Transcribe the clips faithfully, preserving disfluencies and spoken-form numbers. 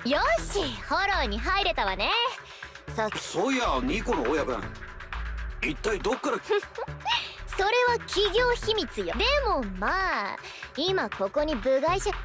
よし、フォローに入れたわね。 さそういや、ニコの親分、一体どっからそれは企業秘密よ。でもまあ今ここに部外者。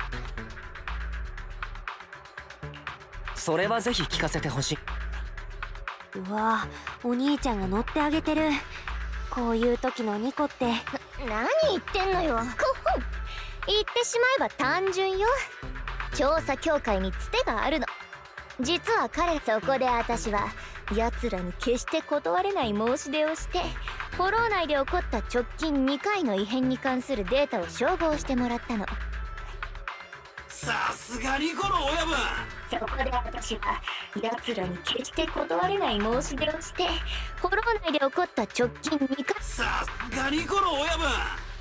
それはぜひ聞かせてほしい。 うわ、お兄ちゃんが乗ってあげてる。こういう時のニコって。 何言ってんのよ。こほん言ってしまえば単純よ。調査協会につてがあるの。実は彼、そこで私は奴らに決して断れない申し出をして、フォロー内で起こった直近にかいの異変に関するデータを照合してもらったの。 さすがニコの親分。 そこで私は奴らに決して断れない申し出をして、フォロー内で起こった直近にかい。 さすがニコの親分。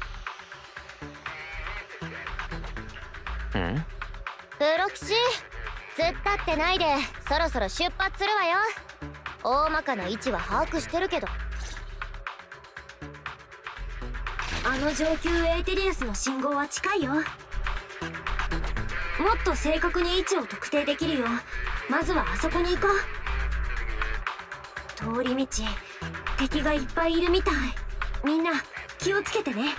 うんプロキシ、突っ立ってないでそろそろ出発するわよ。大まかな位置は把握してるけど。 あの上級エーテリウスの信号は近いよ。もっと正確に位置を特定できるよう、まずはあそこに行こう。通り道、敵がいっぱいいるみたい。みんな気をつけてね。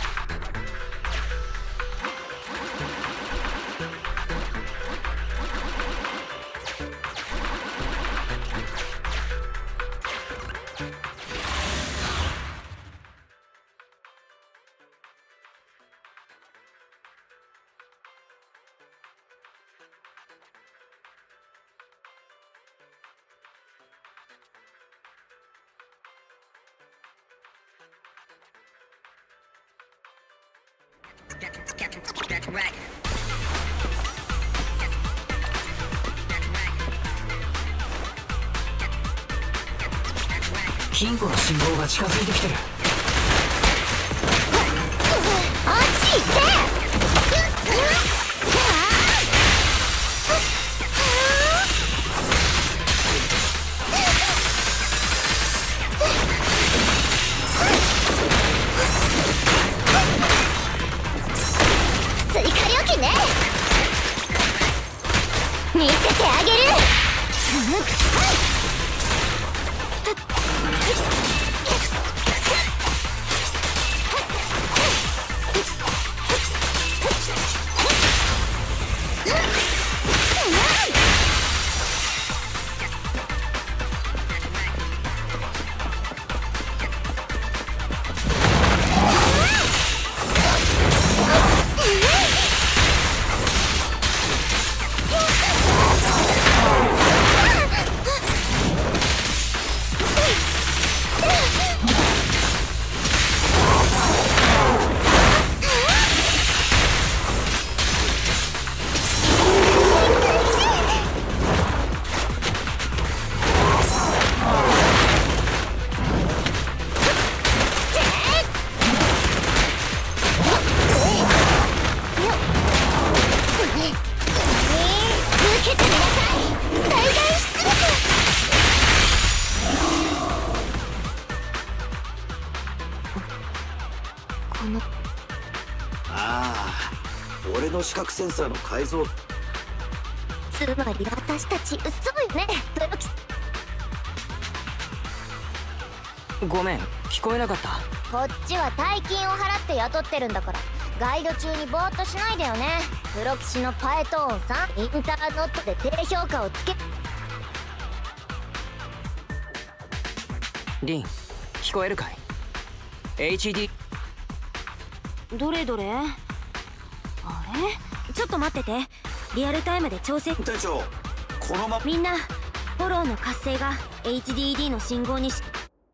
金庫の信号が近づいてきてる。 あっち行って。追加料金ね。見せてあげる。 俺の視覚センサーの改造。 つまり私たち、そうよね、プロキシ。 ごめん、聞こえなかった。 こっちは大金を払って雇ってるんだから、ガイド中にぼーっとしないでよね。プロキシのパエトーンさん、インターノットで低評価をつけ。 リン、聞こえるかい？ エイチディー。 どれどれ？あれ？ちょっと待ってて。リアルタイムで調整。 隊長、このまみんなフォローの活性が エイチディーディー の信号にし。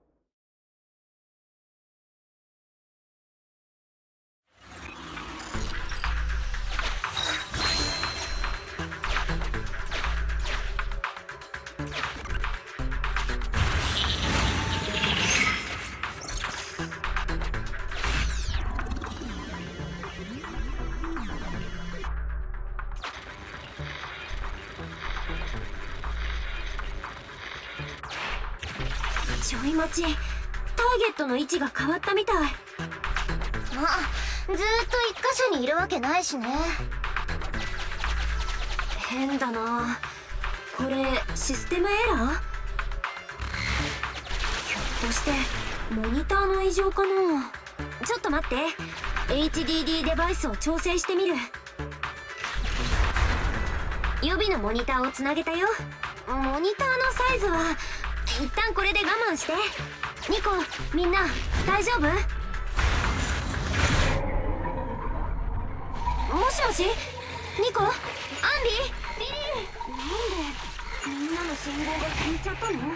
ちょい待ち、ターゲットの位置が変わったみたい。 あ、ずーっと一箇所にいるわけないしね。 変だな。これシステムエラー？ひょっとしてモニターの異常かな。ちょっと待って、 エイチディーディー デバイスを調整してみる。予備のモニターをつなげたよ。モニターのサイズは一旦これで我慢して。ニコ、みんな大丈夫？もしもし、ニコ、アンビ、リリー。なんでみんなの信号が消えちゃったの？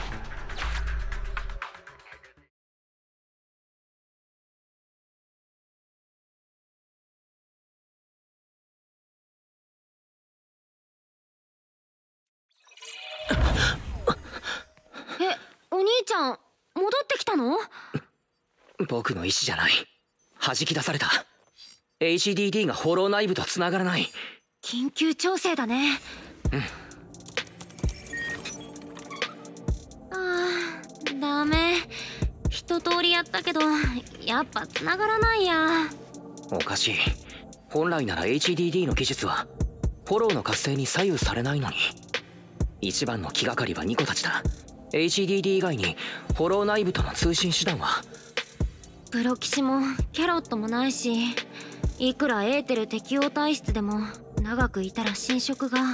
え、お兄ちゃん戻ってきたの？ 僕の意思じゃない。弾き出された。 エイチディーディー がフォロー内部と繋がらない。 緊急調整だね。 うん。 あー、ダメ。一通りやったけどやっぱ繋がらないや。 おかしい。本来なら エイチディーディー の技術はフォローの活性に左右されないのに。一番の気がかりはニコたちだ。 エイチディーディー 以外にフォロー内部との通信手段は？ プロ騎士もキャロットもないし、いくらエーテル適応体質でも長くいたら侵食が。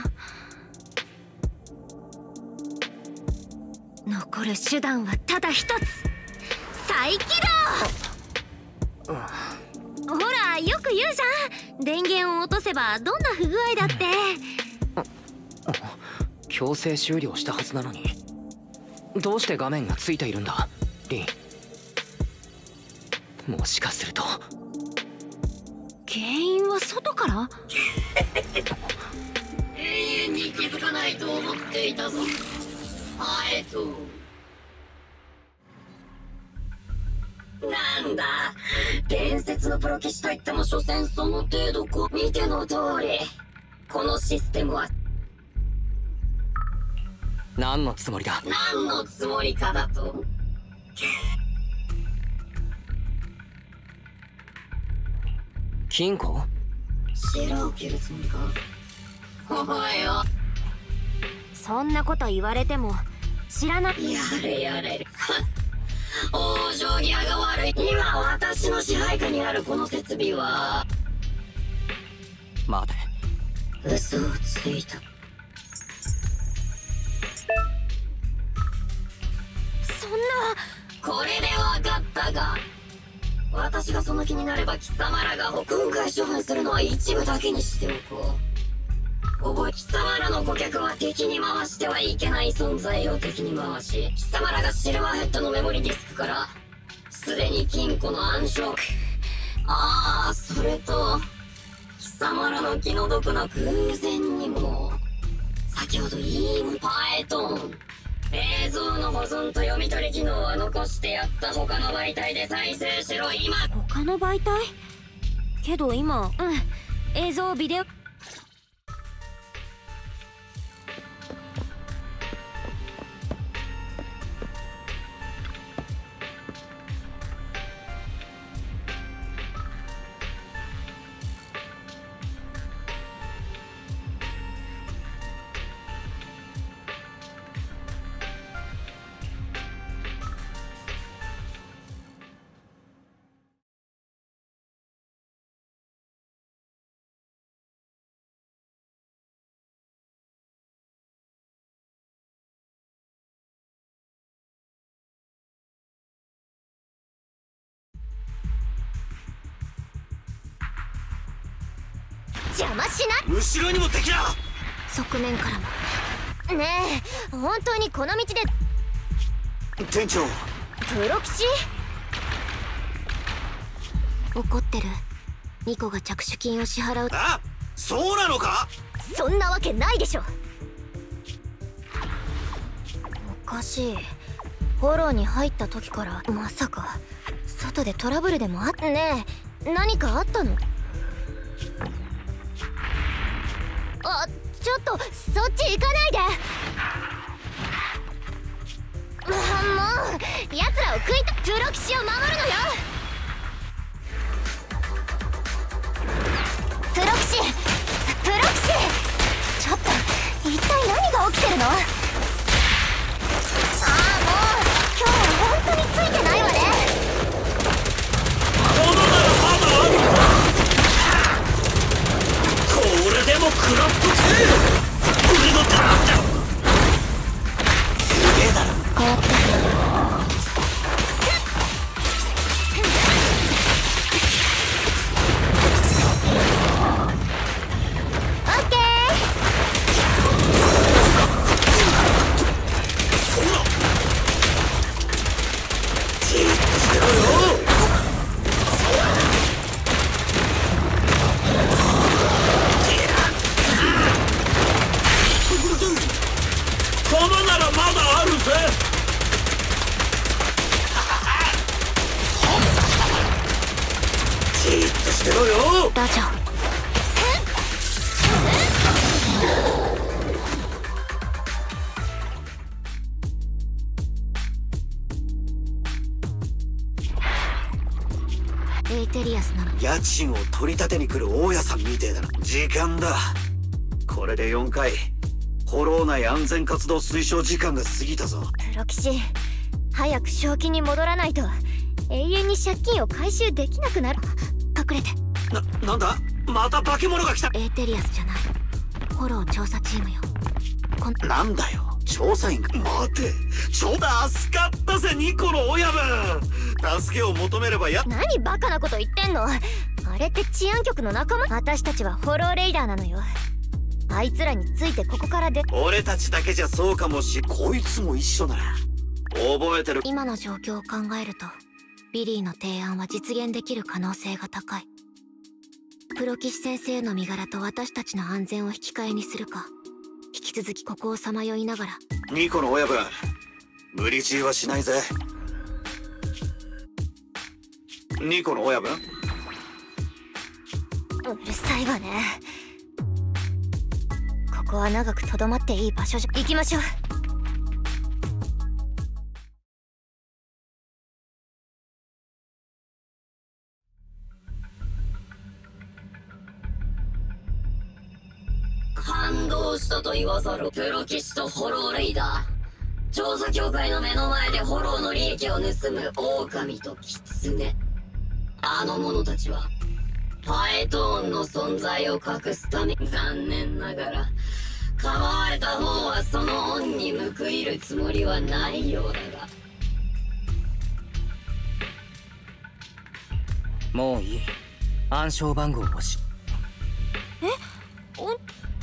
残る手段はただ一つ、再起動。ほらよく言うじゃん、電源を落とせばどんな不具合だって。 強制終了したはずなのに、どうして画面がついているんだリン。もしかすると原因は外から？ 永遠に気づかないと思っていたぞ、ハエト。なんだ、伝説のプロ騎士といっても所詮その程度か。見ての通り、このシステムは何のつもりだ？ 何のつもりかだと？ 金庫？ 白を切るつもりか？おいよ。 そんなこと言われても知らない。 やれやれ。往生際が悪い。今私の支配下にあるこの設備は。 待て。 嘘をついた。 そんな。 これで分かったが、私がその気になれば貴様らが今回処分するのは一部だけにしておこう。覚え、貴様らの顧客は敵に回してはいけない存在を敵に回し、貴様らがシルバーヘッドのメモリディスクからすでに金庫の暗証。ああ、それと貴様らの気の毒な偶然にも先ほどいいもパエトン映像の保存と読み取り機能は残してやった。他の媒体で再生しろ今。 他の媒体？けど今、うん、映像ビデオ。 邪魔しない。 後ろにも敵だ。 側面からも。ねえ、本当にこの道で。 店長、 プロ騎士？怒ってる。ニコが着手金を支払う。 あ、そうなのか？ そんなわけないでしょ。おかしい。フォローに入った時からまさか外でトラブルでもあった？ねえ、何かあったの？あ、ちょっとそっち行かないで。あ、もう奴らを食いとプロ騎士を守るのよ。プロ騎士、プロ騎士、ちょ一体何が起きてるの？ああ、もう今日は本当についてないわね。 このならまだあるぞ。これでも食らっとけ。俺のターンだ。すげえだろ。 変わった。 ラジャエイテリアスなの。 家賃を取り立てに来る大家さんみてえだな。時間だ。これでよんかいフォロー内安全活動推奨時間が過ぎたぞ。 プロ騎士、早く正気に戻らないと永遠に借金を回収できなくなる。 隠れて。 な、なんだ、また化け物が来た。 エイテリアスじゃない、フォロー調査チームよ。こんなんだよ、調査員が。待て、ちょ助かったぜニコの親分。助けを求めればや。 何バカなこと言ってんの。あれって治安局の仲間。私たちはフォローレイダーなのよ。あいつらについてここからで。 俺たちだけじゃそうかもし。こいつも一緒だ。覚えてる。 今の状況を考えるとビリーの提案は実現できる可能性が高い。プロ騎士先生の身柄と私たちの安全を引き換えにするか、引き続きここをさまよいながら。 ニコの親分、無理強いはしないぜ。ニコの親分、 うるさいわね。ここは長くとどまっていい場所じゃ。行きましょう。 感動したと言わざる。プロ騎士とフォローレイダー、調査協会の目の前でフォローの利益を盗む狼とキツネ。あの者たちはパエトーンの存在を隠すため、残念ながら構われた方はその恩に報いるつもりはないようだが。 もういい。暗証番号をし。 えお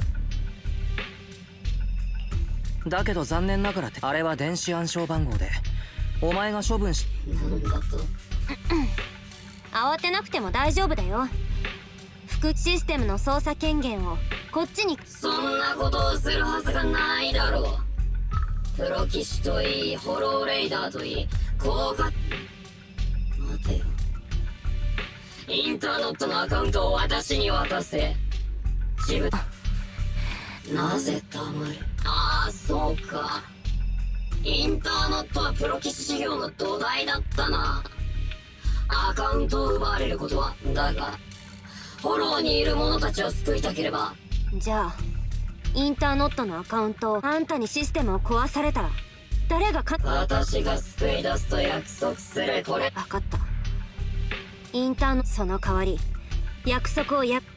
だけど残念ながらってあれは電子暗証番号でお前が処分し。 なんだと。 慌てなくても大丈夫だよ。副システムの操作権限をこっちに。 そんなことをするはずがないだろう。プロ騎士といいフォローレイダーといい効果。待てよ、インターノットのアカウントを私に渡せ。自分なぜ黙る。ああそうか、インターノットはプロ騎士事業の土台だったな。アカウントを奪われることはだが、フォローにいる者たちを救いたければ。 じゃあインターノットのアカウントをあんたにシステムを壊されたら誰がか。 私が救い出すと約束する。これ分かった。インターノその代わり約束をや。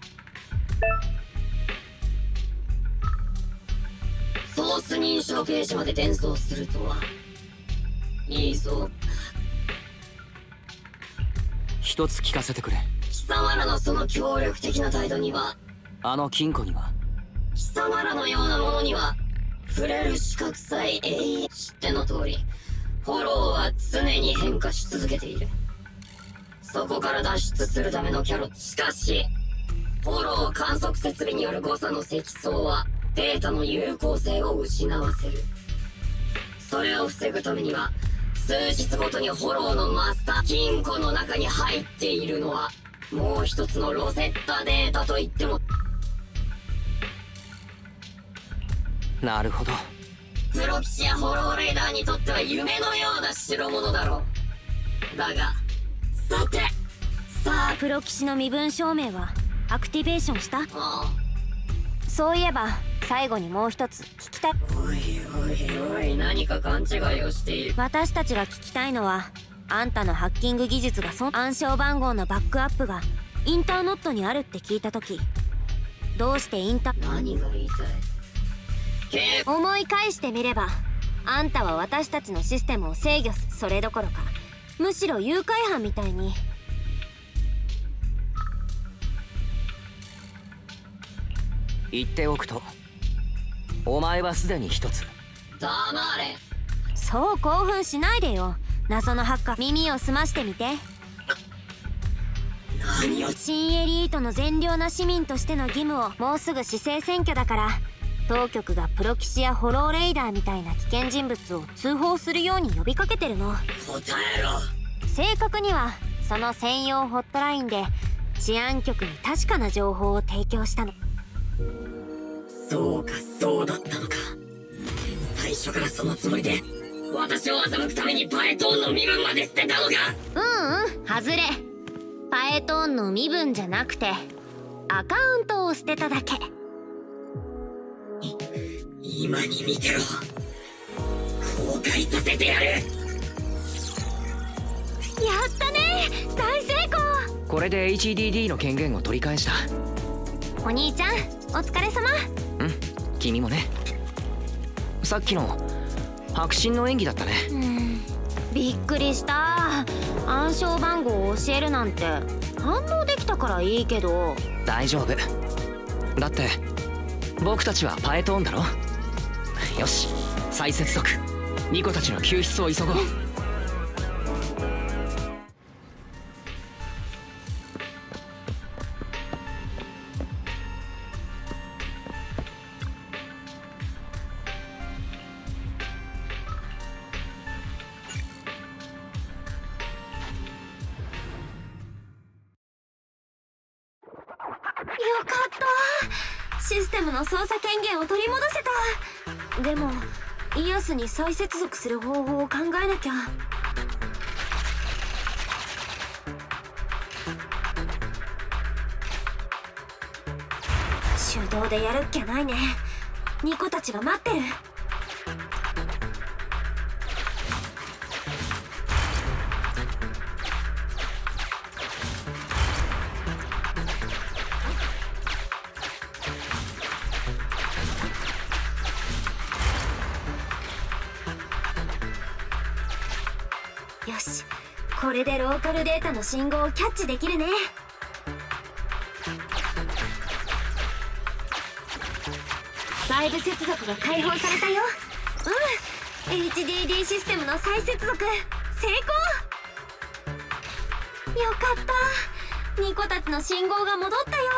ソース認証ページまで転送するとは。いいぞ。 一つ聞かせてくれ。 貴様らのその協力的な態度には、 あの金庫には。 貴様らのようなものには触れる資格さえ永遠。知っての通りフォローは常に変化し続けている。そこから脱出するためのキャロット。しかしフォロー観測設備による誤差の積層はデータの有効性を失わせる。それを防ぐためには数日ごとにフォローのマスター金庫の中に入っているのはもう一つのロセッタデータといっても。 なるほど。 プロ騎士やフォローレーダーにとっては夢のような代物だろう。だがさてさあ、 プロ騎士の身分証明はアクティベーションした？ ああ、 そういえば最後にもう一つ聞きたい。 おいおいおい、何か勘違いをしている。 私たちが聞きたいのは、あんたのハッキング技術がそ暗証番号のバックアップがインターノットにあるって聞いた時、どうしてインター何が言いたい？け思い返してみれば、あんたは私たちのシステムを制御す、それどころかむしろ誘拐犯みたいに。 言っておくと、お前はすでに一つ。 黙れ。 そう興奮しないでよ。謎のハッカー、耳を澄ましてみて。 何を。 新エリートの善良な市民としての義務を、もうすぐ市政選挙だから、当局がプロキシやホローレイダーみたいな危険人物を通報するように呼びかけてるの。 答えろ。 正確にはその専用ホットラインで治安局に確かな情報を提供したの。 そうか、そうだったのか。最初からそのつもりで私を欺くためにパエトーンの身分まで捨てたのか。 うんうん、外れ。パエトーンの身分じゃなくてアカウントを捨てただけ。 今に見てろ。後悔させてやる。やったね、大成功。 これで エイチディーディー の権限を取り返した。 お兄ちゃん、お疲れ様。 うん、君もね。さっきの迫真の演技だったね。 うん、びっくりした。暗証番号を教えるなんて反応できたからいいけど。 大丈夫だって、僕たちはパエトーンだろ。よし、再接続。ニコたちの救出を急ごう。 よかった。システムの操作権限を取り戻せた。でもイアスに再接続する方法を考えなきゃ。手動でやるっきゃないね。ニコたちが待ってる。よし、これでローカルデータの信号をキャッチできるね。外部接続が解放されたよ。うん、エイチディーディー システムの再接続成功。よかった、ニコたちの信号が戻ったよ。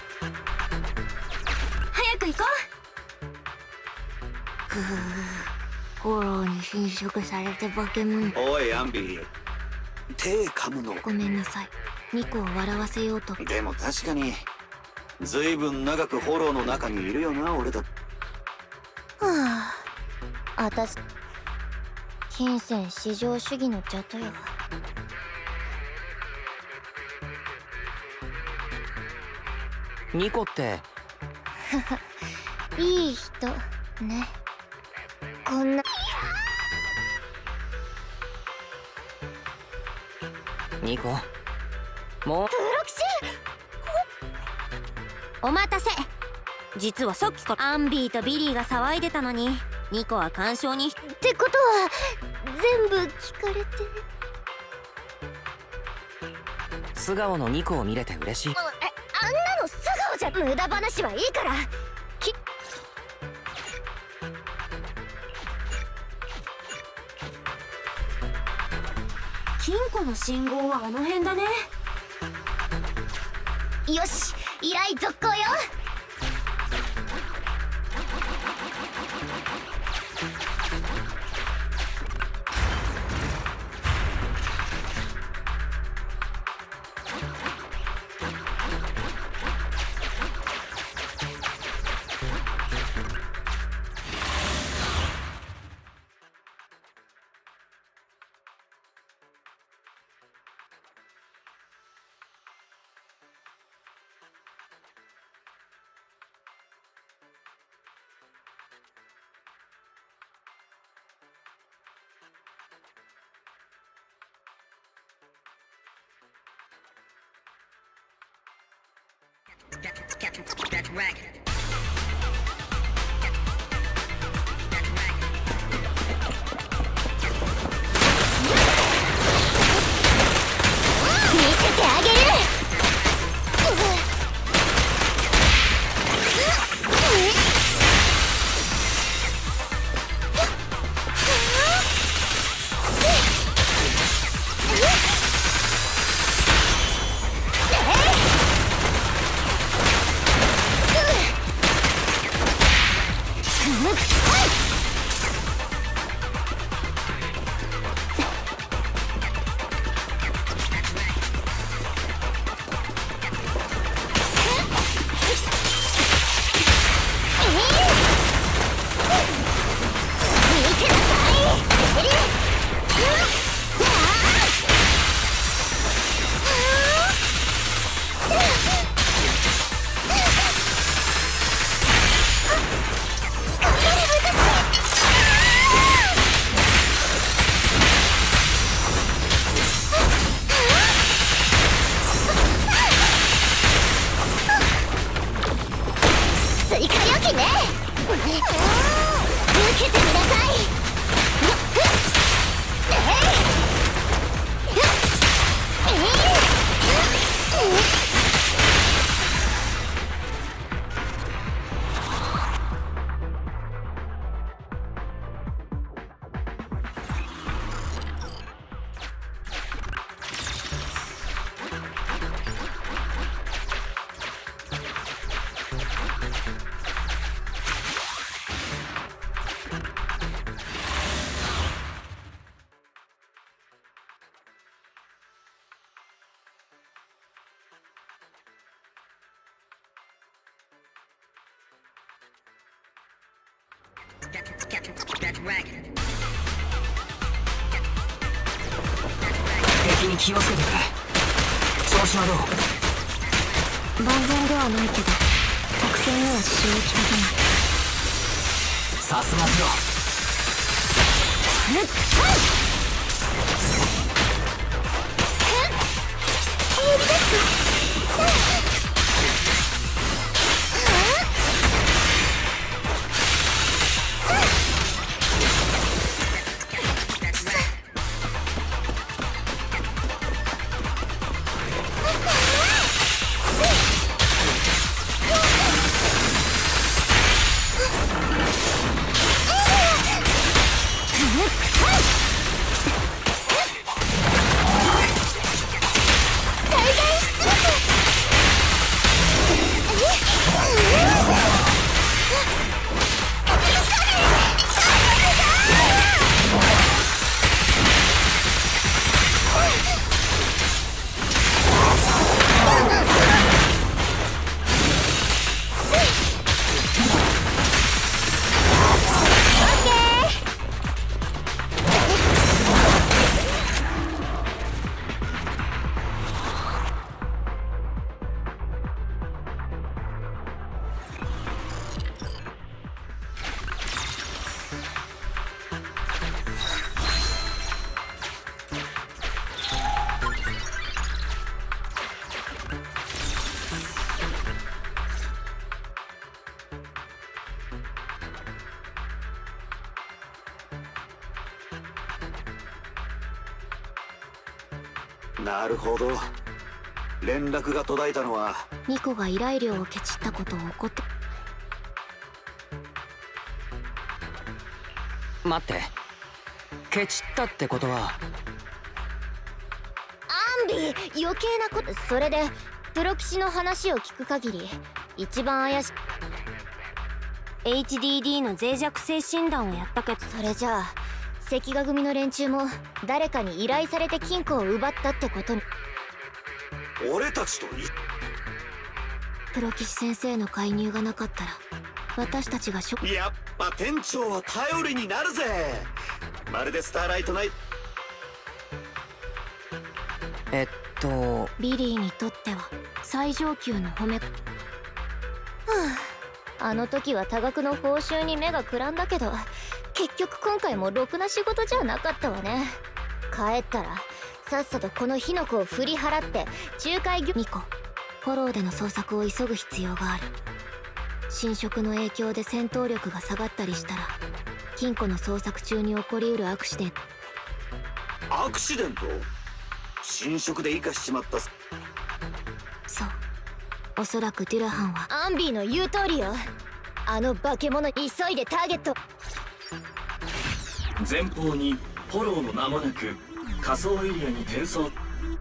早く行こう。ふう、フォローに侵食されて化け物。 おいアンビー、手噛むの。 ごめんなさい、ニコを笑わせようと。 でも確かにずいぶん長くフォローの中にいるよな、俺だ。 はあ、あたし金銭至上主義の邪とよ。 ニコっていい人ね。こんなニコ、もうプロキシお待たせ。実はさっきからアンビーとビリーが騒いでたのに、ニコは干渉に。 ってことは全部聞かれて。 素顔のニコを見れて嬉しい。 ああんなの素顔じゃ無駄話はいいから。き金庫の信号はあの辺だね。 よし、依頼続行よ。 せてあげる。追加料金ね。受けてみなさい。 敵に気をつけてくれ。調子はどう？ 万全ではないけど作戦には支障をきたさない。 さすがプロ。 なるほど。連絡が途絶えたのはニコが依頼料をケチったことを怒って。 待って、ケチったってことは。 アンビ余計なこと。それでプロ棋士の話を聞く限り一番怪しい エイチディーディー の脆弱性診断をやったけど、それじゃあ関ヶ組の連中も誰かに依頼されて金庫を奪ったってことに。 俺たちといプロ棋士先生の介入がなかったら私たちがショック。 やっぱ店長は頼りになるぜ。まるでスターライトナイト。 えっとビリーにとっては最上級の褒め。はあ、あの時は多額の報酬に目がくらんだけど結局今回もろくな仕事じゃなかったわね。帰ったらさっさとこの火の粉を振り払って仲介業。 ニコ、 フォローでの捜索を急ぐ必要がある。侵食の影響で戦闘力が下がったりしたら金庫の捜索中に起こりうるアクシデント。 アクシデント？侵食で生かしちまったす。 そう、おそらくデュラハンはアンビーの言う通りよ。あの化け物、急いでターゲット。 前方にフォローの間もなく仮想エリアに転送。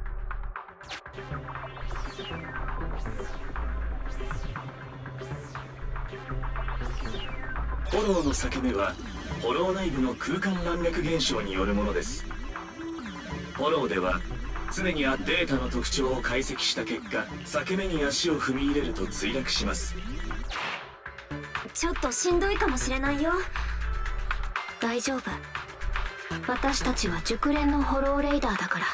フォローの裂け目はフォロー内部の空間乱脈現象によるものです。フォローでは常にデータの特徴を解析した結果、裂け目に足を踏み入れると墜落します。 ちょっとしんどいかもしれないよ。 大丈夫、私たちは熟練のフォローレイダーだから。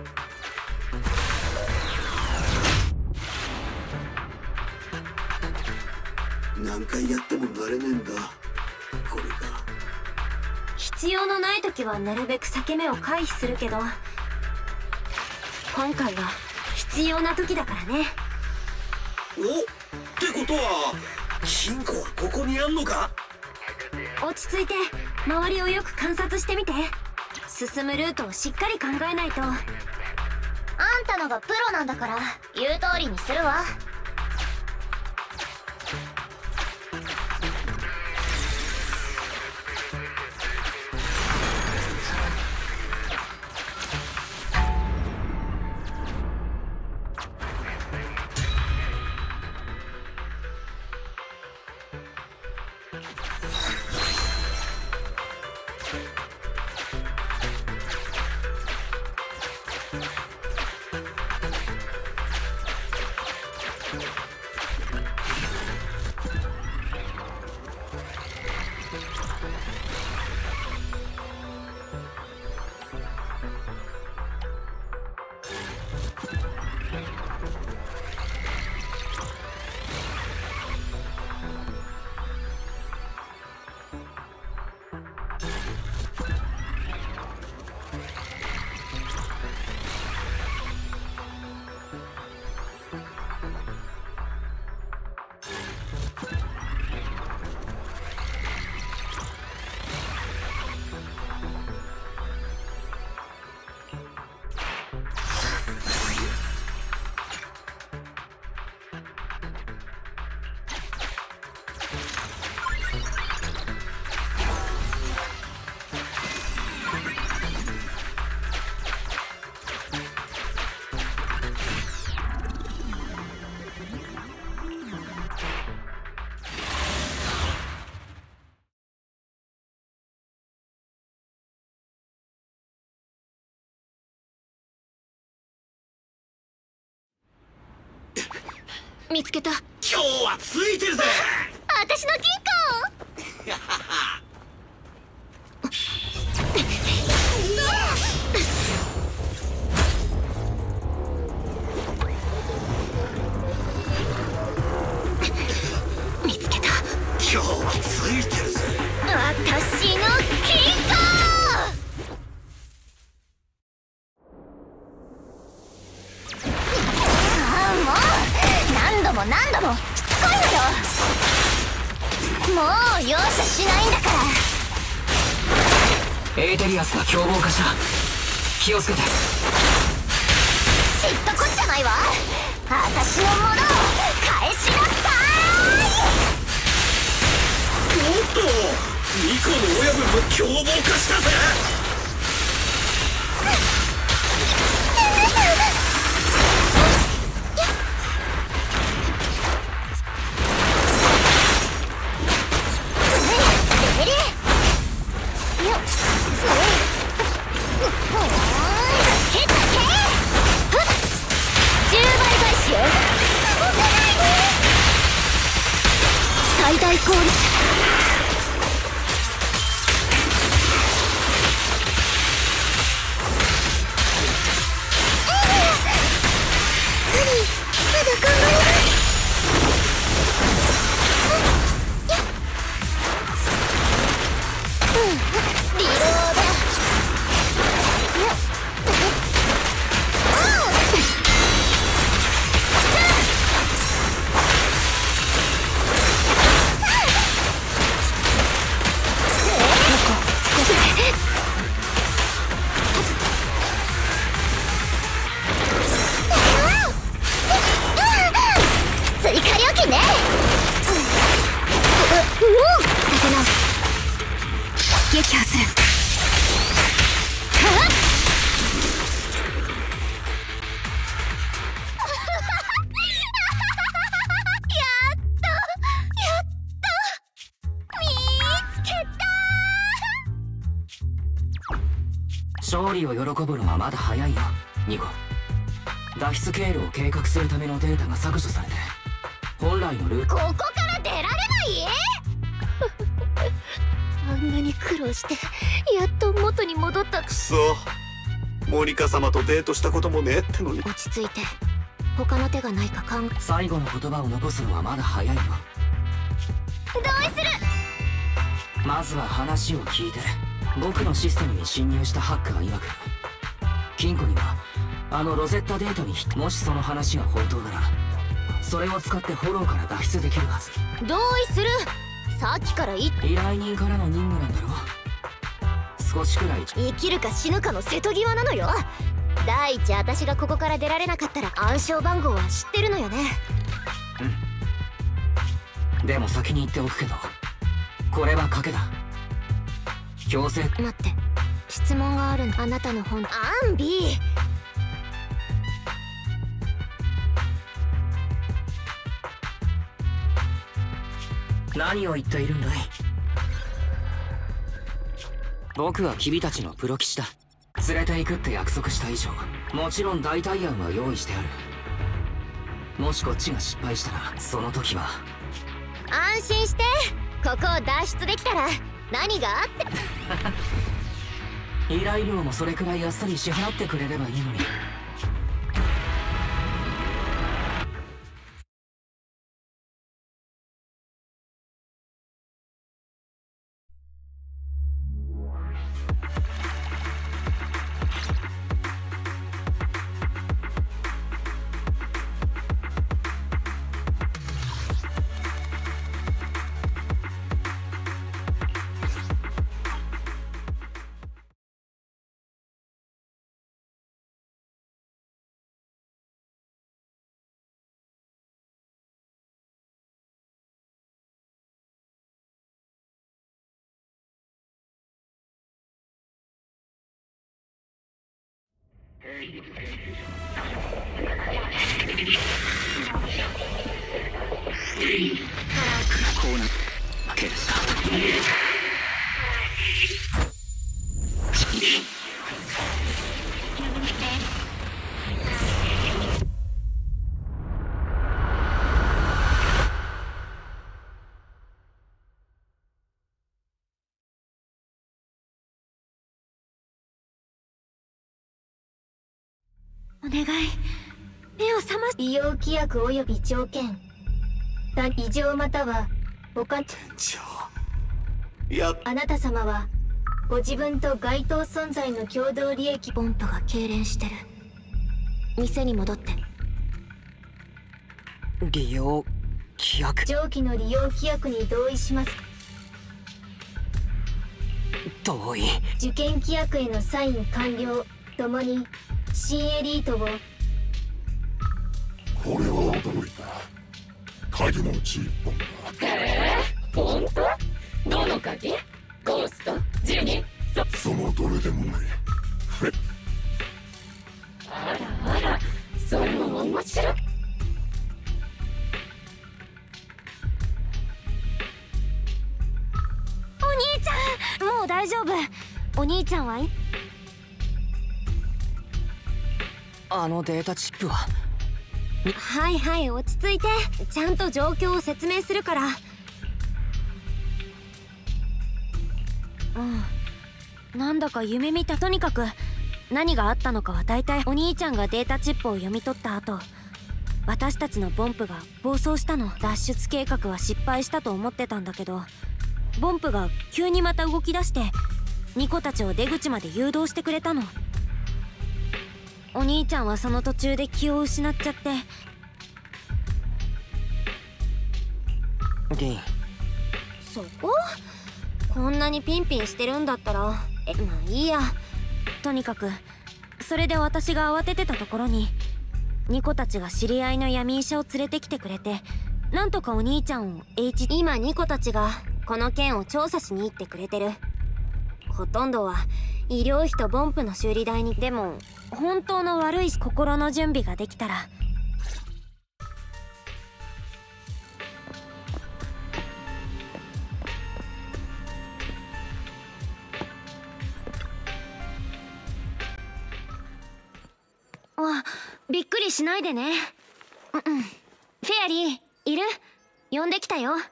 何回やっても慣れねえんだこれが。 必要のない時はなるべく裂け目を回避するけど、今回は必要な時だからね。 おってことは金庫はここにあんのか？ 落ち着いて周りをよく観察してみて。進むルートをしっかり考えないと。 あんたのがプロなんだから言う通りにするわ。 見つけた。 今日はついてるぜ。 私の金庫見つけた。 今日はついてるぜ。 私の金庫。ああもう何度も何度もしつこいのよ。もう容赦しないんだから。 エーテリアスが凶暴化した。気をつけて。 知ったこっちゃないわ。私のものを返しなさい。 おっとニコの親分も凶暴化したぜ。 最大効率。 勝利を喜ぶのはまだ早いよニコ。脱出経路を計画するためのデータが削除されて本来のルート。 ここから出られないあんなに苦労してやっと元に戻った。 くそ、モニカ様とデートしたこともねえってのに。 落ち着いて、他の手がないか考え。 最後の言葉を残すのはまだ早いよ。 同意する。 まずは話を聞いて。僕のシステムに侵入したハッカー曰く金庫にはあのロゼッタデータに、もしその話が本当ならそれを使ってフォローから脱出できるはず。 同意する。さっきからい依頼人からの任務なんだろ。少しくらい生きるか死ぬかの瀬戸際なのよ。第一、私がここから出られなかったら暗証番号は知ってるのよね。 うん。でも先に言っておくけどこれは賭けだ。強制。 待って、質問があるの。あなたの本。 アンビー。 何を言っているんだい。僕は君たちのプロ棋士だ。連れて行くって約束した以上もちろん代替案は用意してある。もしこっちが失敗したらその時は。 安心して、ここを脱出できたら何があって依頼料もそれくらいあっさり支払ってくれればいいのに。こうなけるさ。 お願い、目を覚まし。利用規約及び条件異常または他。 店長、やあなた様はご自分と該当存在の共同利益。 ポンプが痙攣してる。店に戻って。 利用規約。 上記の利用規約に同意しますか。 同意。 受験規約へのサイン完了。ともに新エリートを。 これは驚いた。鍵のうち一本だ。 へえ、本当？どの鍵？ゴースト？ジニ？ そそのどれでもない。 あらあら、それも面白い。 お兄ちゃん、もう大丈夫。お兄ちゃんはいあのデータチップは。 はいはい、落ち着いて。ちゃんと状況を説明するから。うん、なんだか夢見た。とにかく何があったのかは大体。お兄ちゃんがデータチップを読み取った後、私たちのボンプが暴走したの。脱出計画は失敗したと思ってたんだけど、ボンプが急にまた動き出してニコたちを出口まで誘導してくれたの。お兄ちゃんはその途中で気を失っちゃって。 リン、 そこ？こんなにピンピンしてるんだったら、え、まあいいや。とにかくそれで私が慌ててたところにニコたちが知り合いの闇医者を連れてきてくれて、なんとかお兄ちゃんを H。 今ニコたちがこの件を調査しに行ってくれてる。ほとんどは医療費とボンプの修理代に。でも本当の悪い心の準備ができたら。 あ、びっくりしないでね。うんうん。フェアリーいる？呼んできたよ。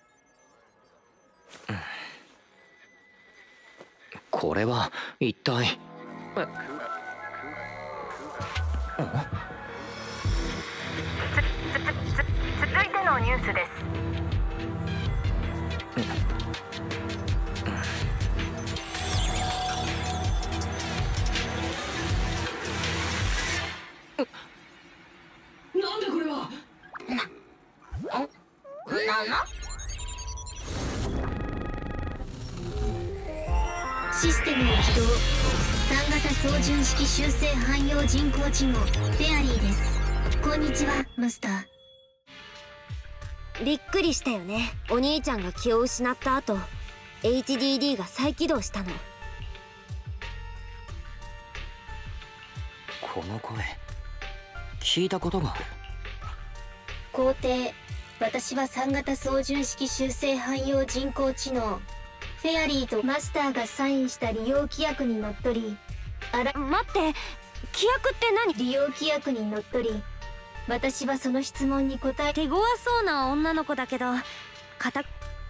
これは一体。え続いてのニュースです。 なんだこれは。な、ななシステムを起動。さん型操縦式修正汎用人工知能フェアリーです。こんにちはマスター。びっくりしたよね。お兄ちゃんが気を失った後 エイチディーディー が再起動したの。 この声聞いたことがある。 皇帝、私はさん型操縦式修正汎用人工知能フェアリーとマスターがサインした利用規約にのっとり、あら待って、規約って何？ 利用規約にのっとり、私はその質問に答え。 手強そうな女の子だけど、かた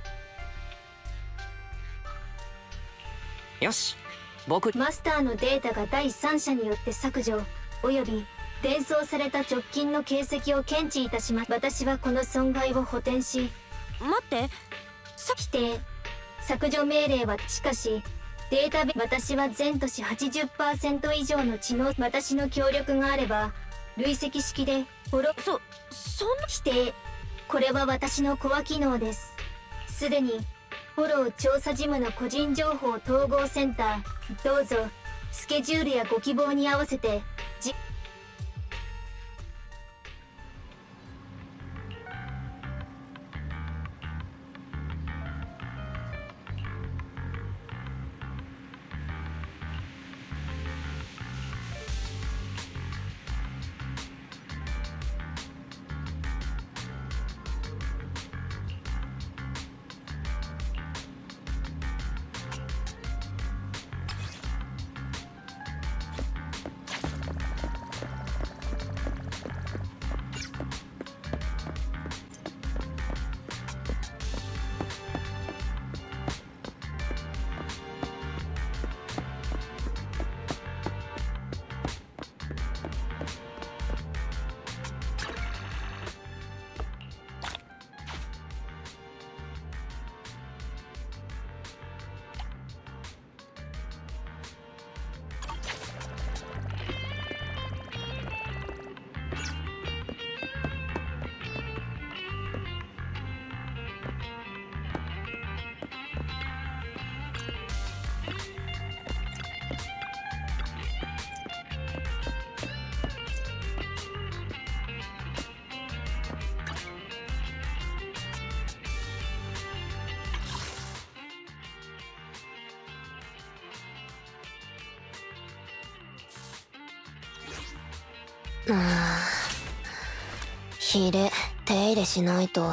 よし、僕マスターのデータが第三者によって削除および伝送された直近の形跡を検知いたします。私はこの損害を補填し。 待って、 否定。削除命令はしかしデータベ私は全都市 はちじゅっパーセント 以上の知能。私の協力があれば累積式でフォロー。 そそんな。 否定。これは私のコア機能です。すでにフォロー調査事務の個人情報統合センター、どうぞスケジュールやご希望に合わせてじうーん、ひれ手入れしないと。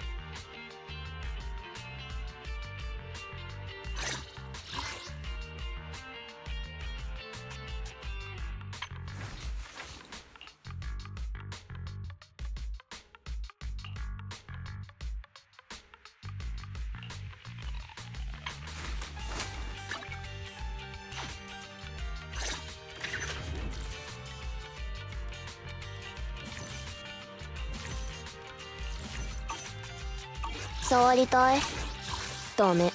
触りたい？ダメ。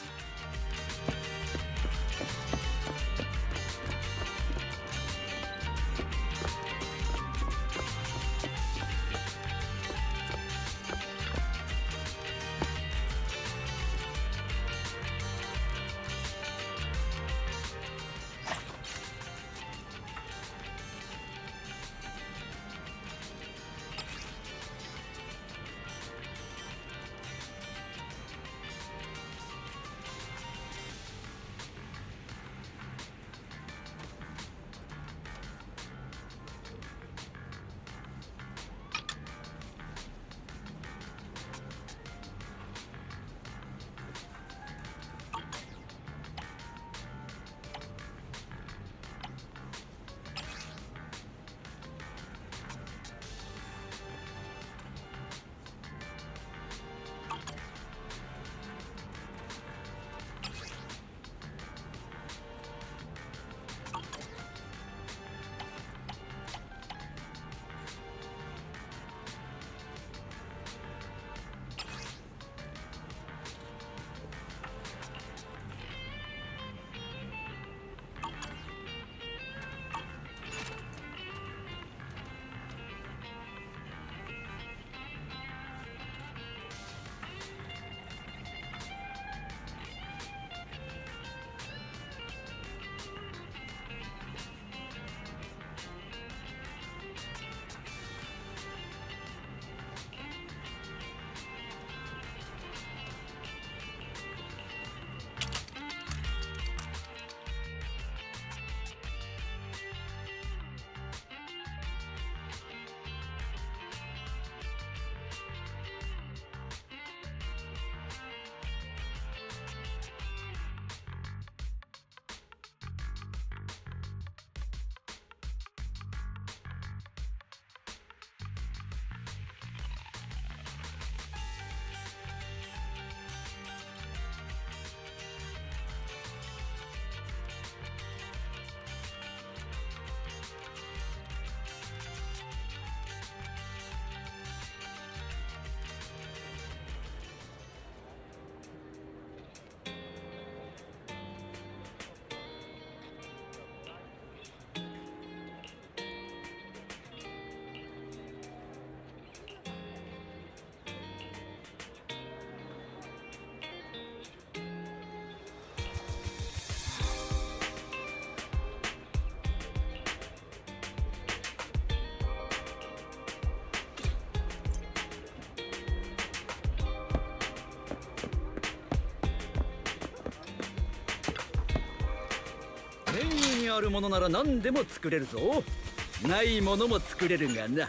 メニューにあるものなら何でも作れるぞ。ないものも作れるがな。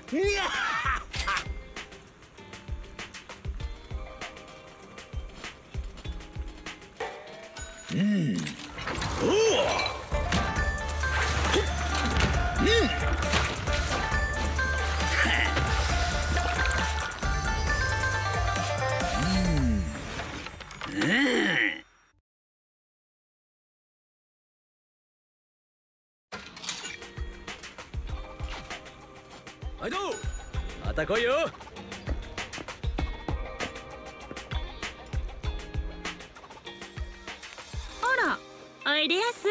うん。おお。うん。はいどう、また来いよ。 あら、おいでやす。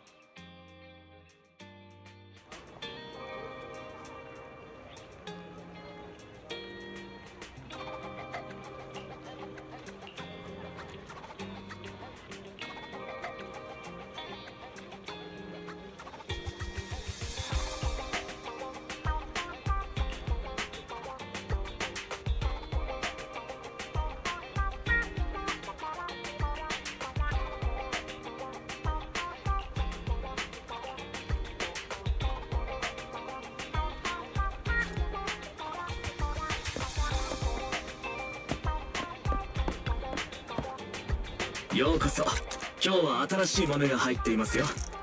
ようこそ。今日は新しい豆が入っていますよ。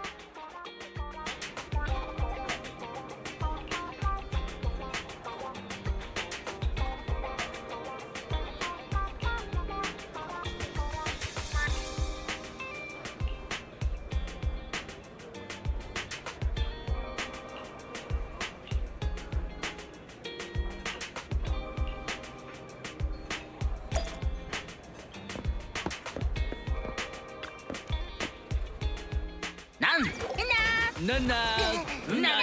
なんななんな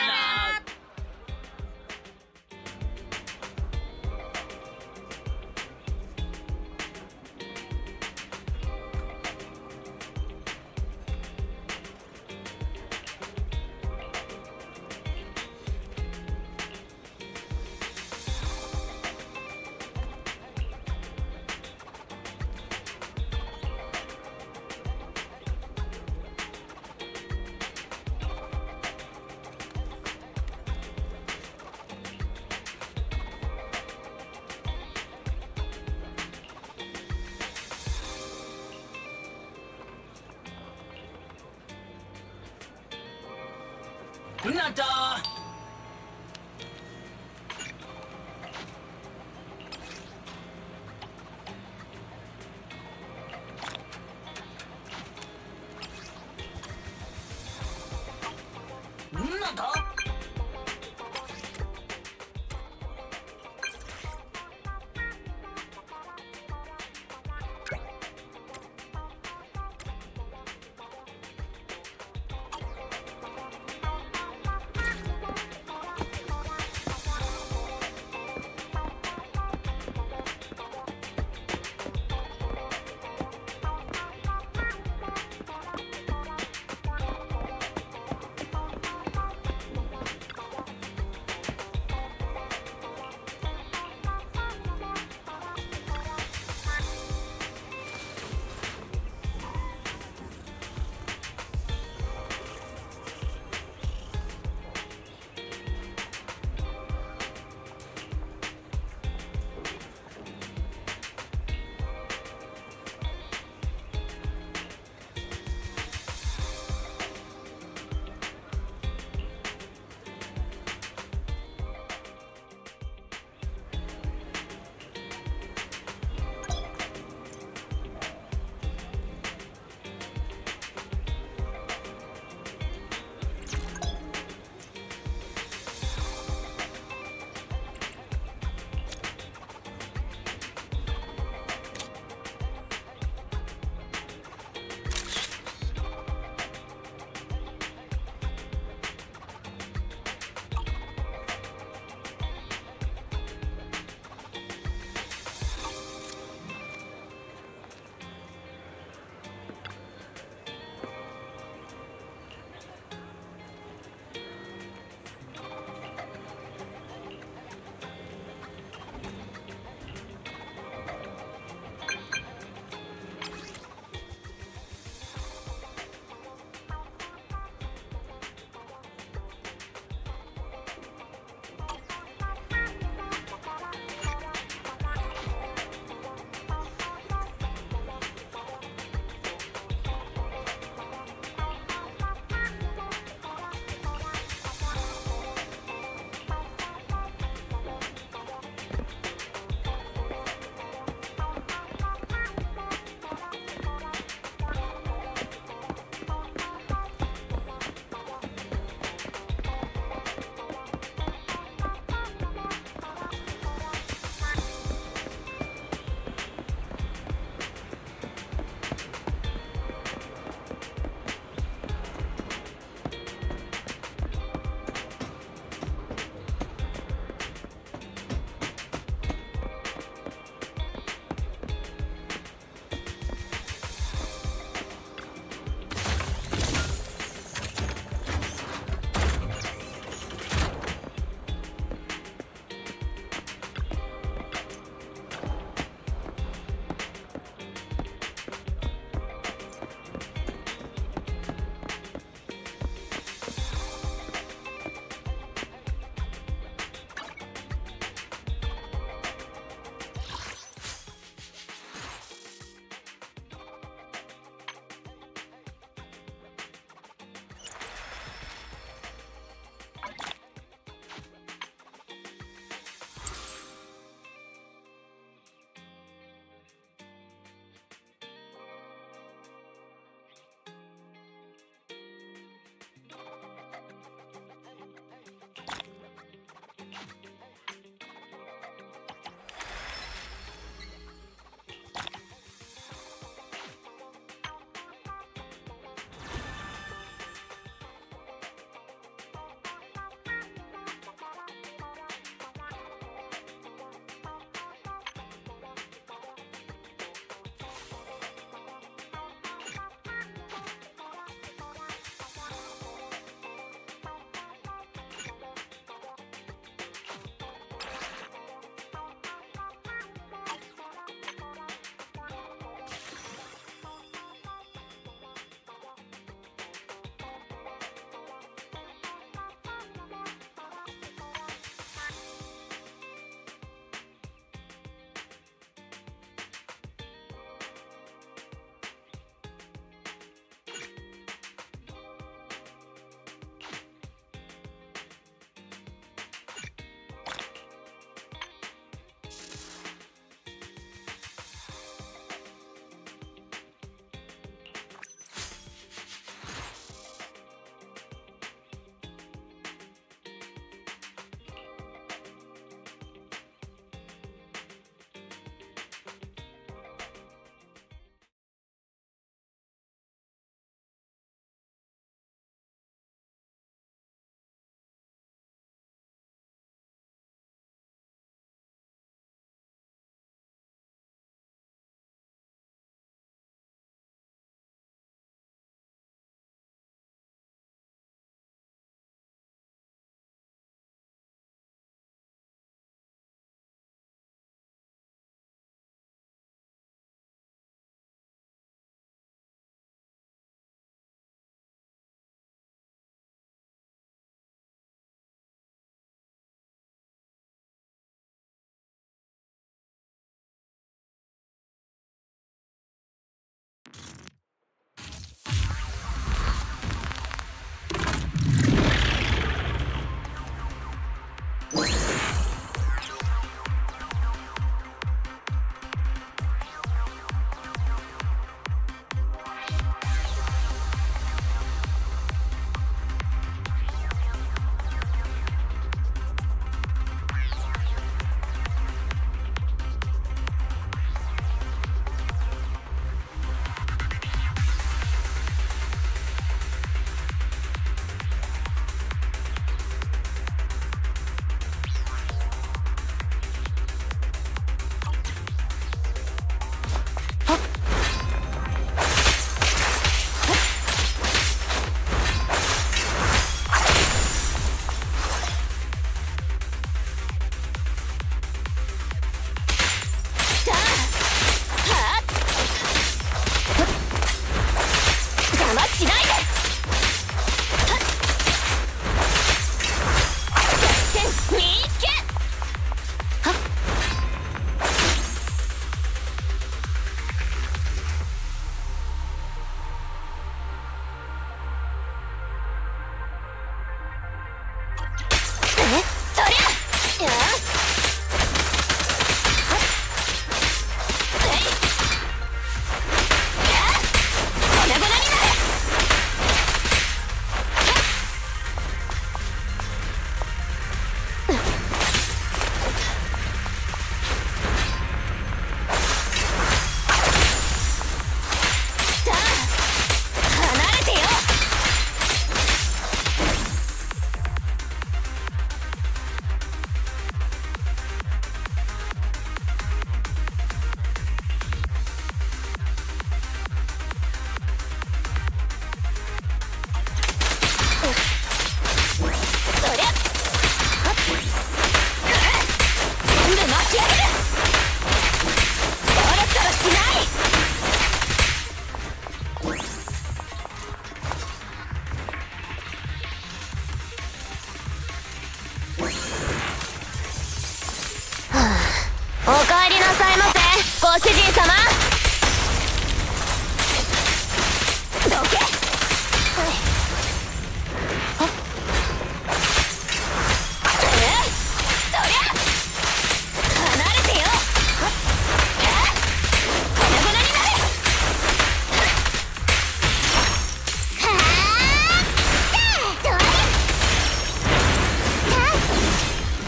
なんだ。なんだ。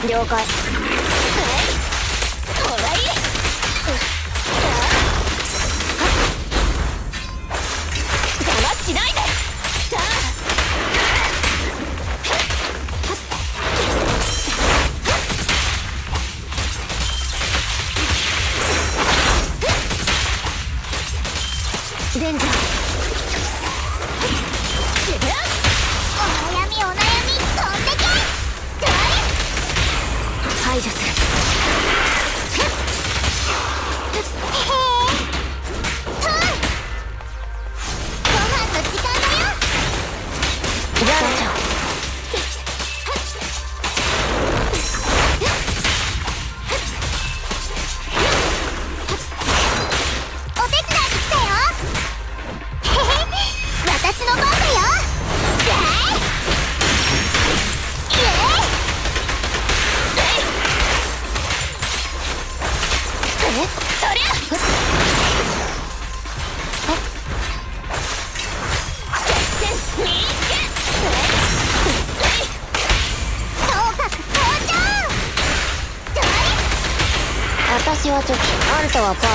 了解。もらい邪魔しないで。デンジャー。お悩みお悩み飛んでけ。排除する。私はチョキ、あんたはパー。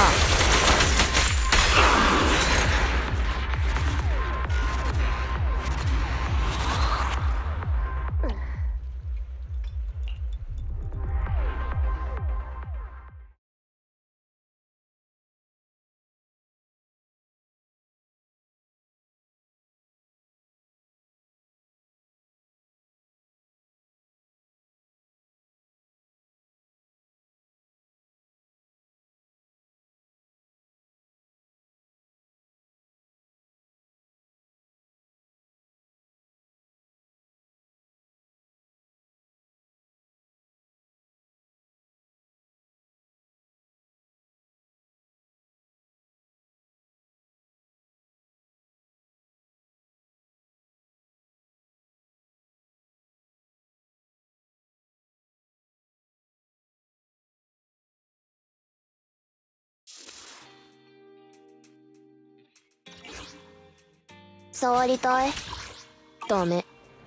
触りたい？ダメ。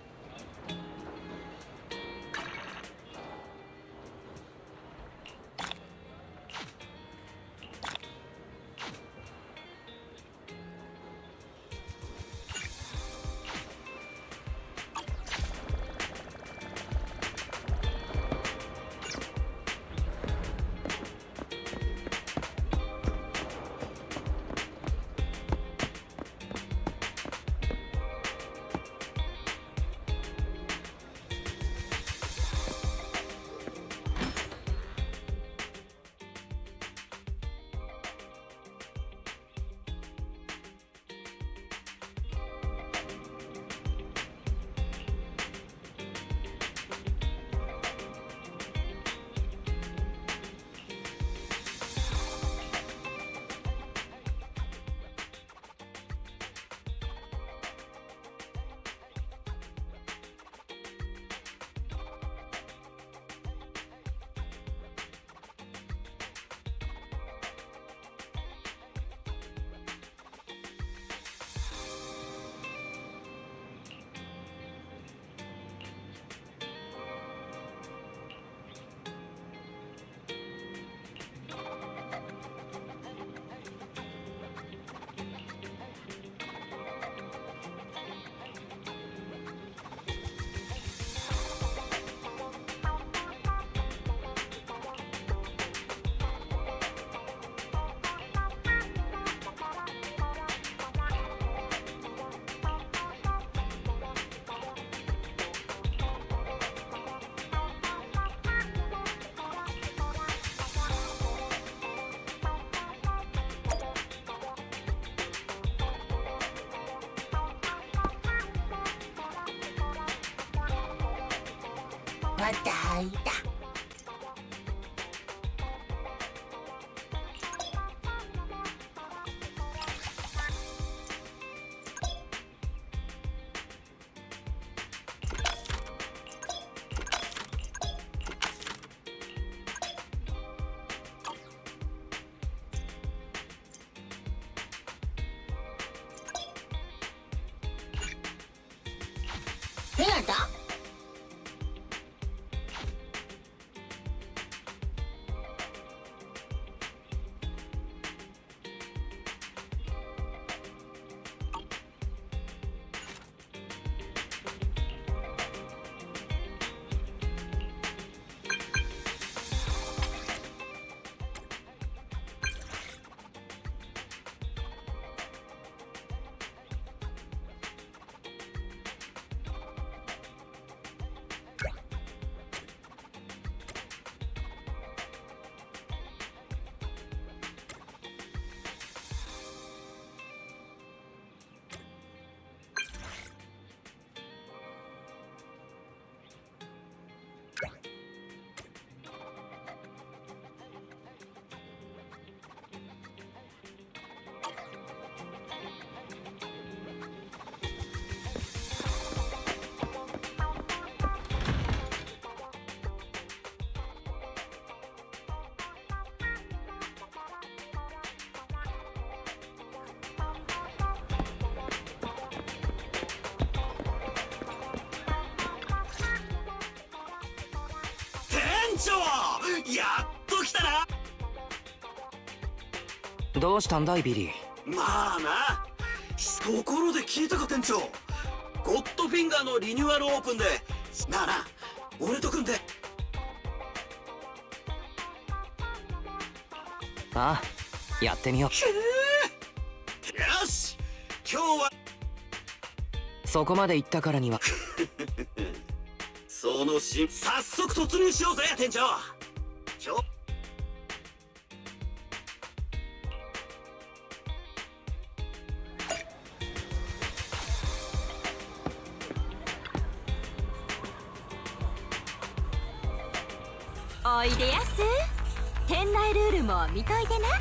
またいた。 長、やっと来たな。 どうしたんだいビリー。 まあな。ところで聞いたか店長、ゴッドフィンガーのリニューアルオープンでなあなあ、俺と組んで。 ああ、やってみよう。 よし、今日はそこまで行ったからにはそのし早速突入しようぜ店長。今日おいでやす。店内ルールも見といてな。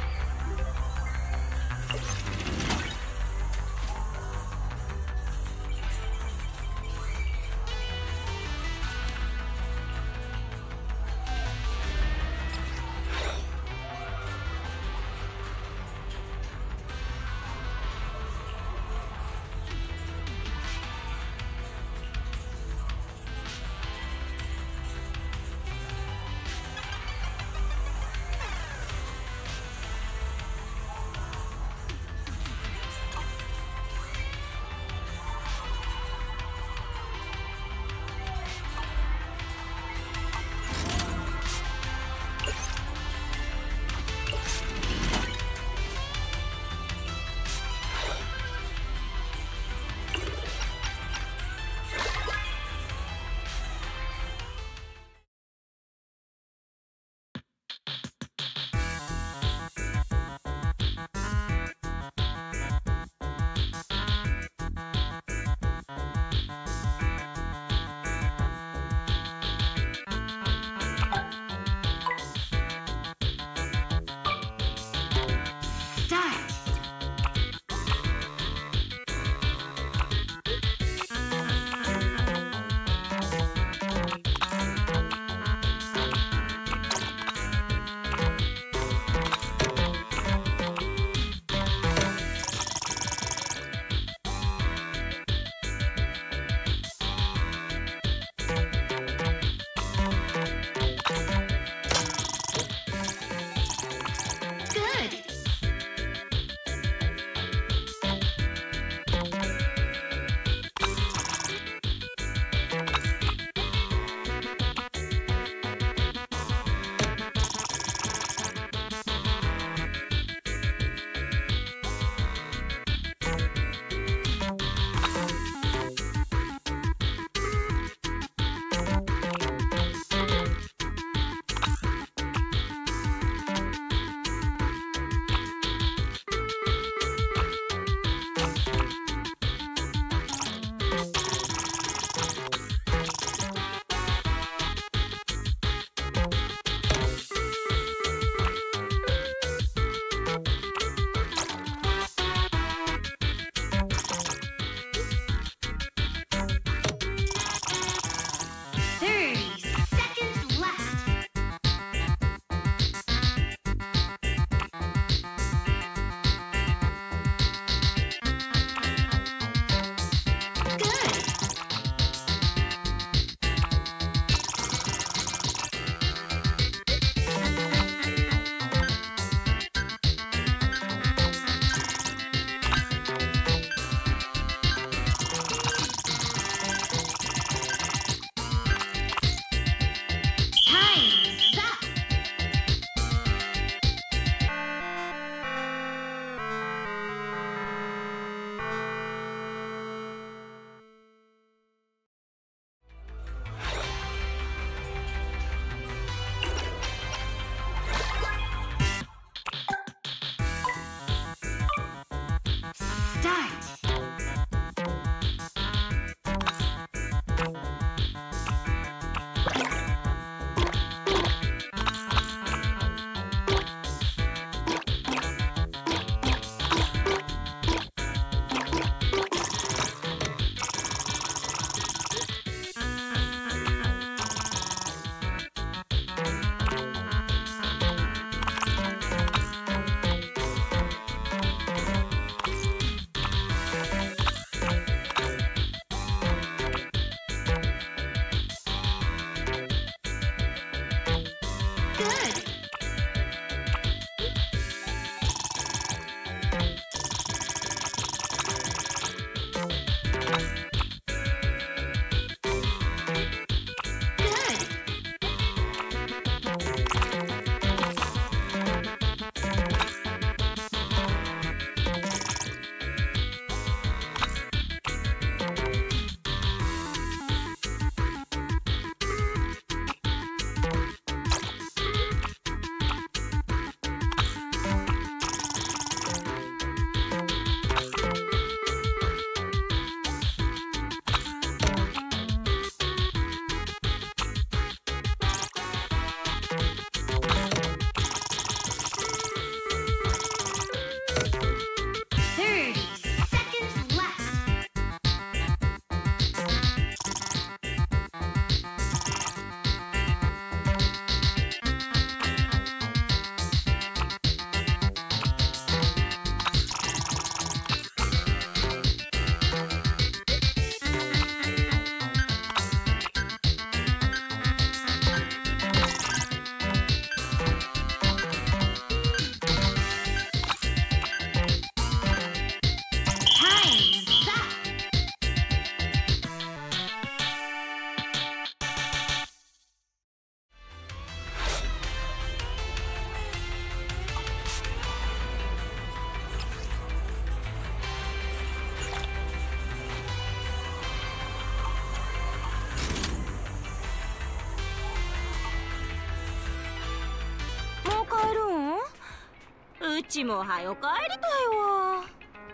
ちもはよ帰りたいわ。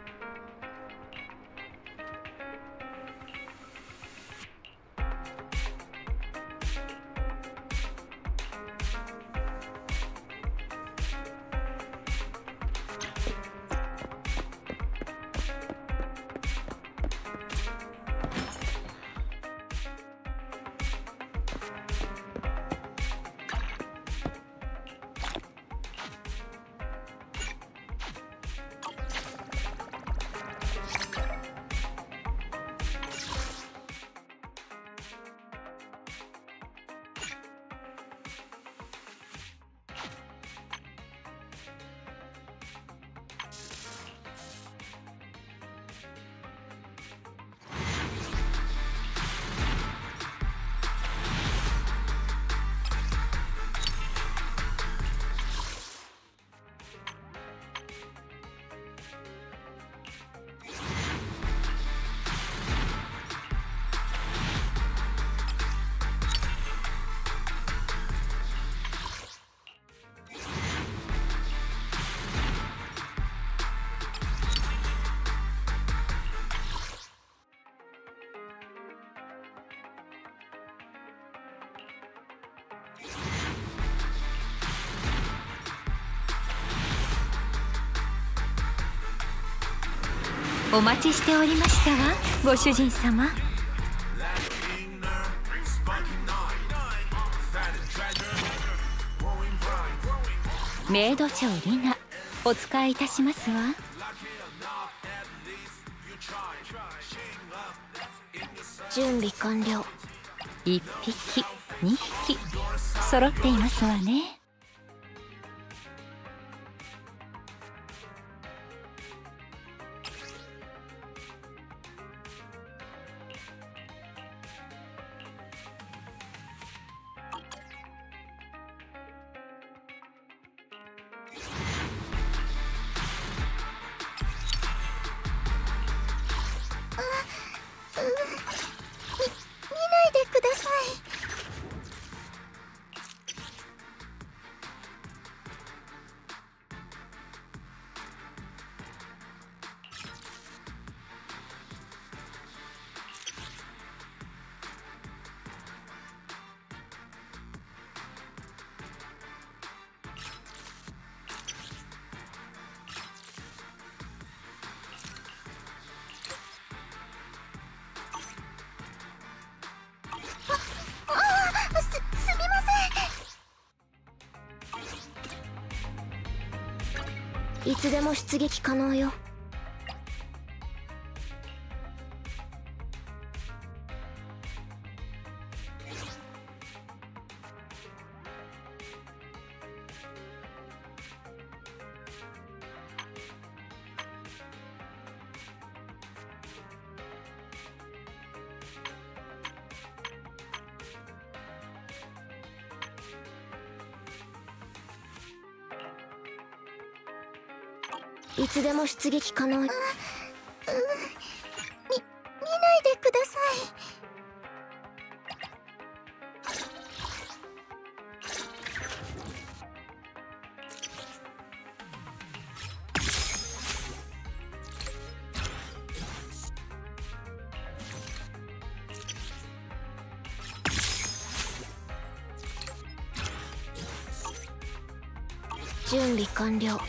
お待ちしておりましたわ、ご主人様。メイド長リナ、お使いいたしますわ。 準備完了。 一匹二匹揃っていますわね。 いつでも出撃可能よ。いつでも出撃可能。み、見ないでください。準備完了。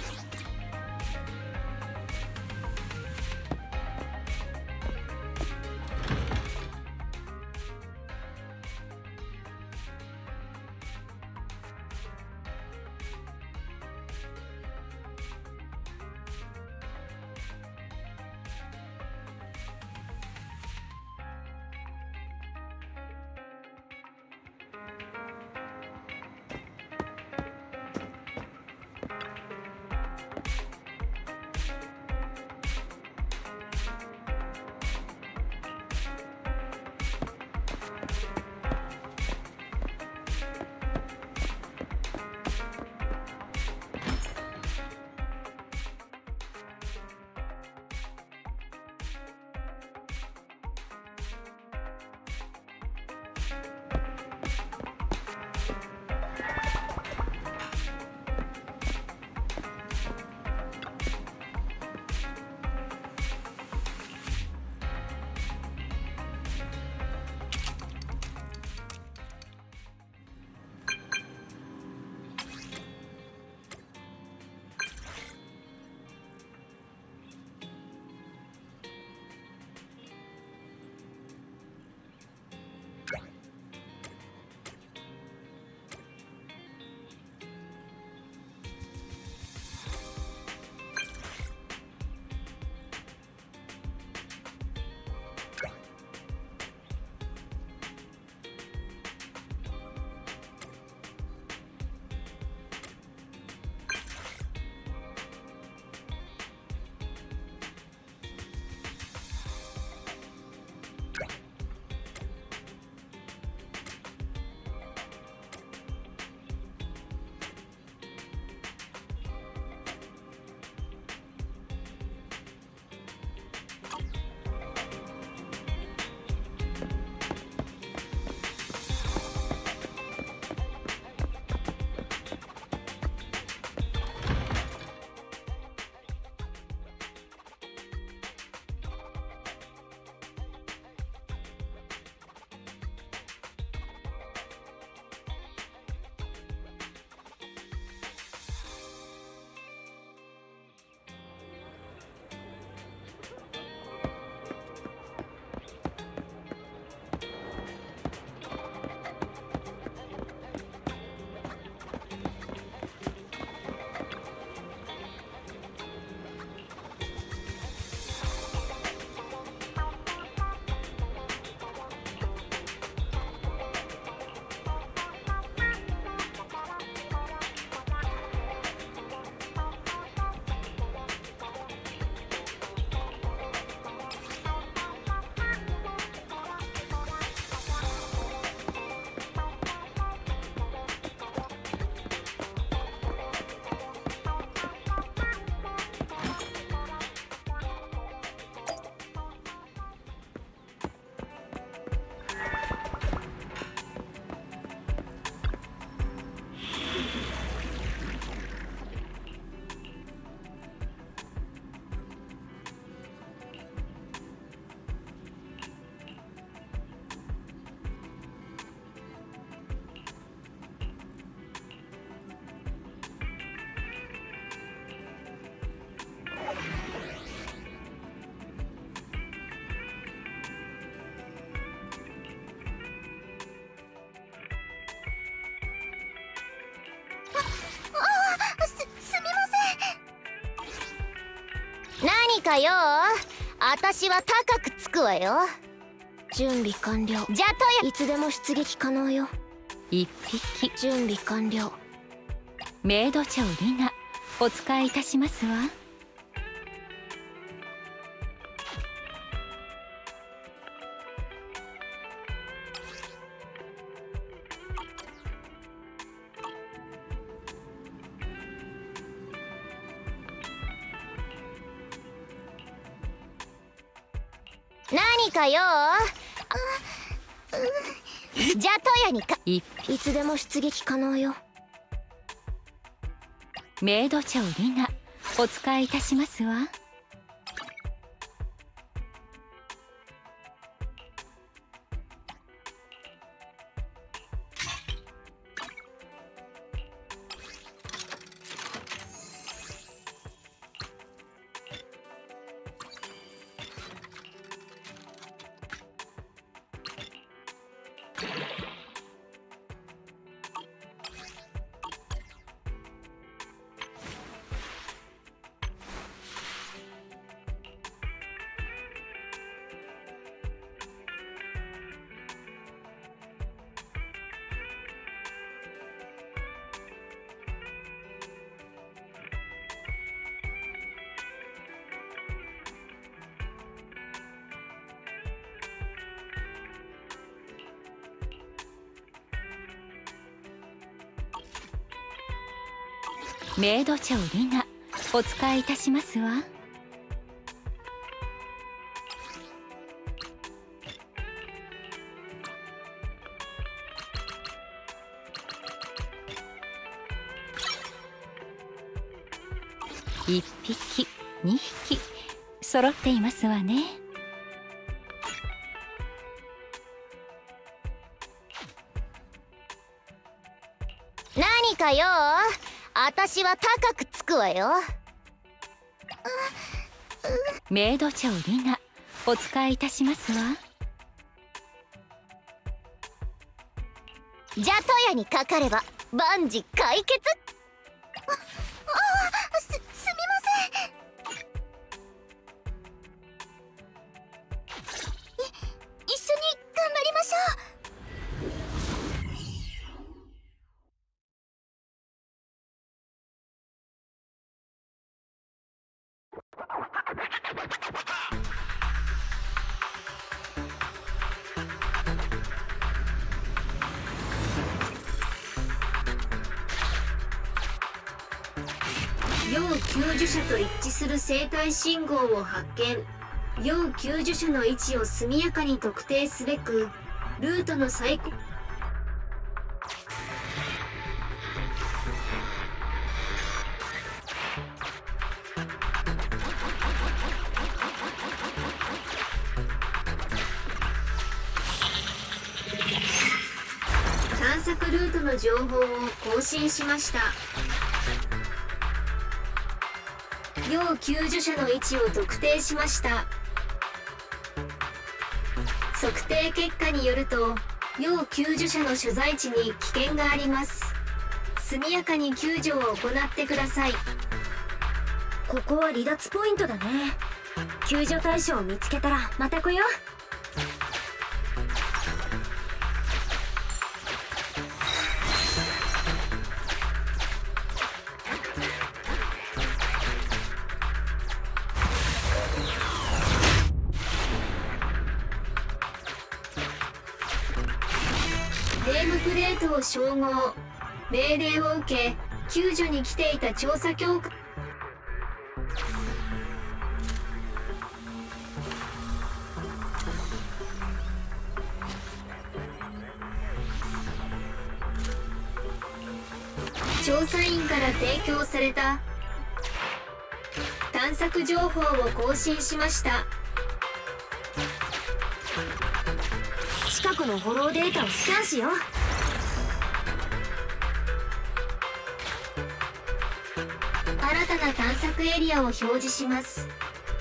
かよ。私は高くつくわよ。 準備完了。 じゃとやいつでも出撃可能よ。 一匹。 準備完了。 メイド長リナ、お使いいたしますわ。 何かよ。じゃとやにか。 いいつでも出撃可能よ。 メイド長リナ、お使いいたしますわ。メイド長リナ、お使いいたしますわ。一匹、二匹、揃っていますわね。 何かよ。私は高くつくわよ。 メイド長リナ、お使いいたしますわ。 じゃとやにかかれば万事解決。 ああ、す、すみません。い、一緒に頑張りましょう。 要救助者と一致する生体信号を発見。要救助者の位置を速やかに特定すべくルートの最高探索ルートの情報を更新しました。要救助者の位置を特定しました。測定結果によると要救助者の所在地に危険があります。速やかに救助を行ってください。 ここは離脱ポイントだね。救助対象を見つけたらまた来よう。 ネームプレートを照合。命令を受け救助に来ていた調査協会調査員から提供された探索情報を更新しました。 近くのフォローデータをスキャンしよう。 新たな探索エリアを表示します。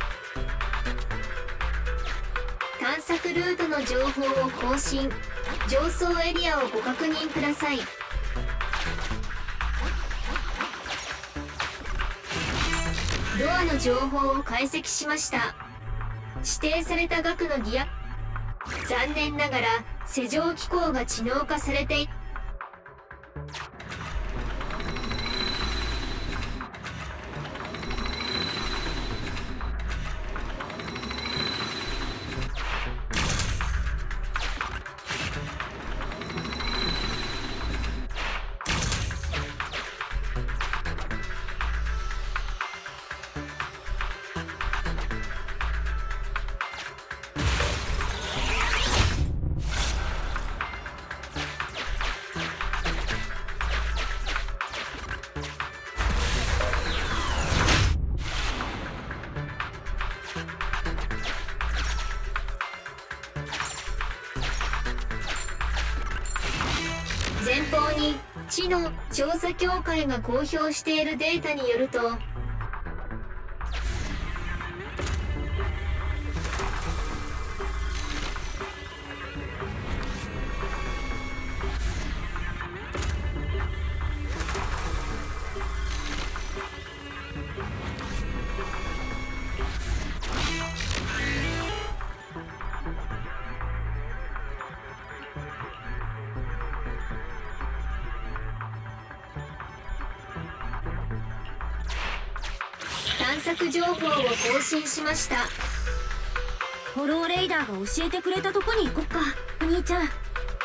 探索ルートの情報を更新。上層エリアをご確認ください。 ドアの情報を解析しました。指定された額のギア、残念ながら施錠機構が知能化されてい前方に知能調査協会が公表しているデータによると、探索情報を更新しました。 ホローレイダーが教えてくれたとこに行こっか、お兄ちゃん。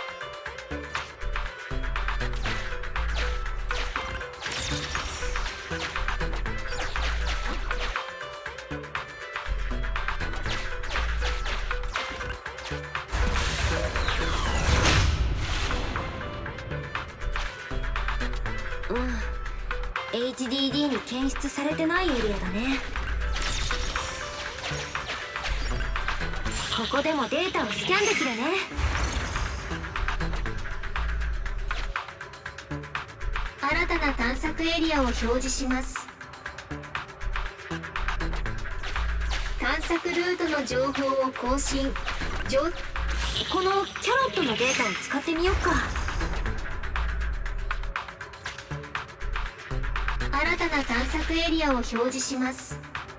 うん、エイチディーディー に検出されてないエリアだね。ここでもデータをスキャンできるね。 新たな探索エリアを表示します。探索ルートの情報を更新。 このキャロットのデータを使ってみようか。 新たな探索エリアを表示します。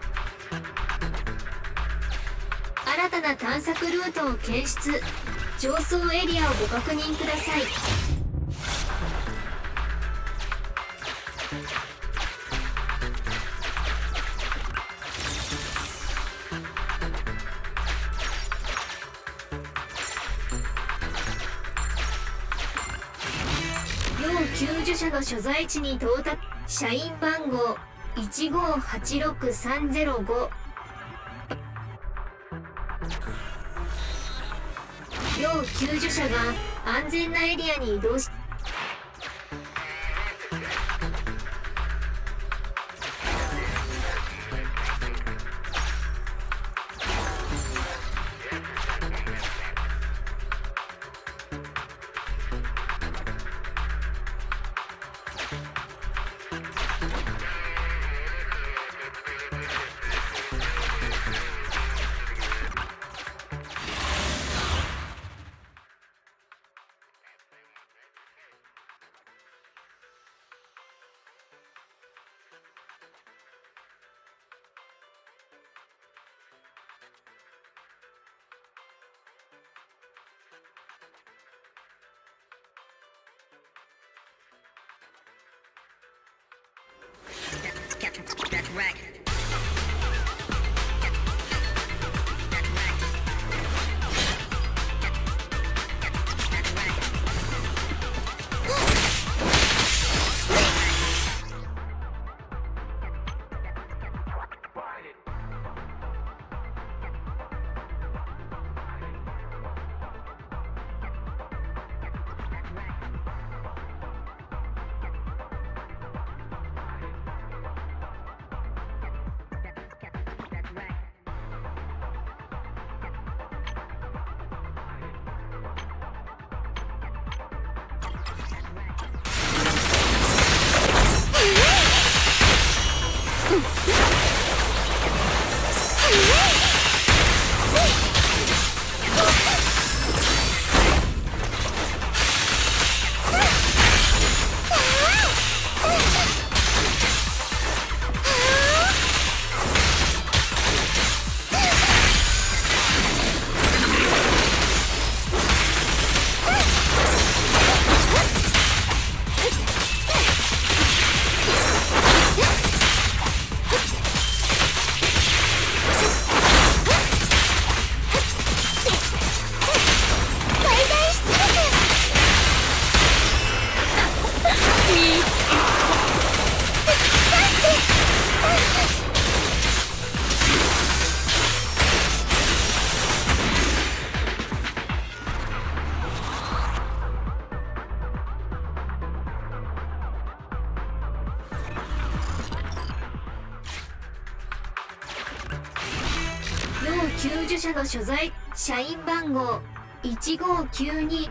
新たな探索ルートを検出。上層エリアをご確認ください。要救助者の所在地に到達。社員番号いちごはちろくさんぜろご。要救助者が安全なエリアに移動し、 That's right. 救助者の所在社員番号いちごきゅうに。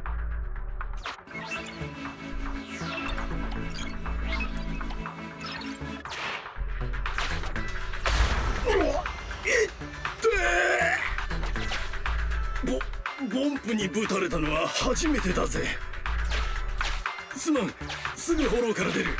ボボンプにぶたれたのは初めてだぜ。すまん、すぐフォローから出る。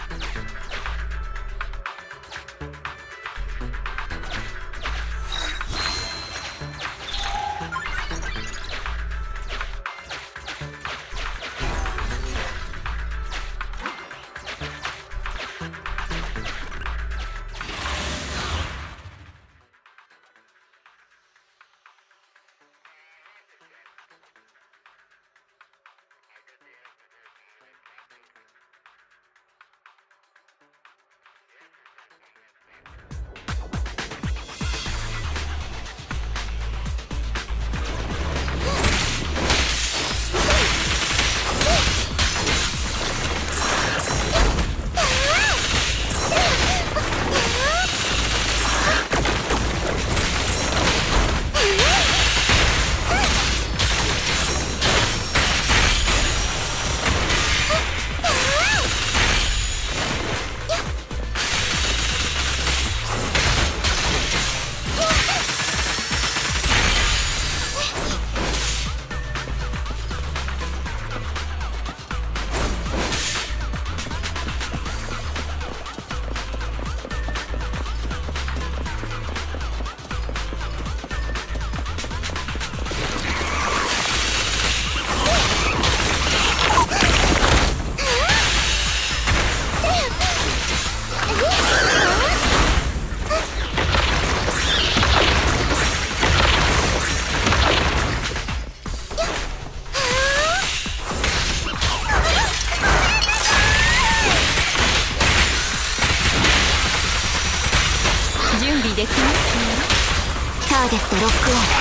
ターゲットロック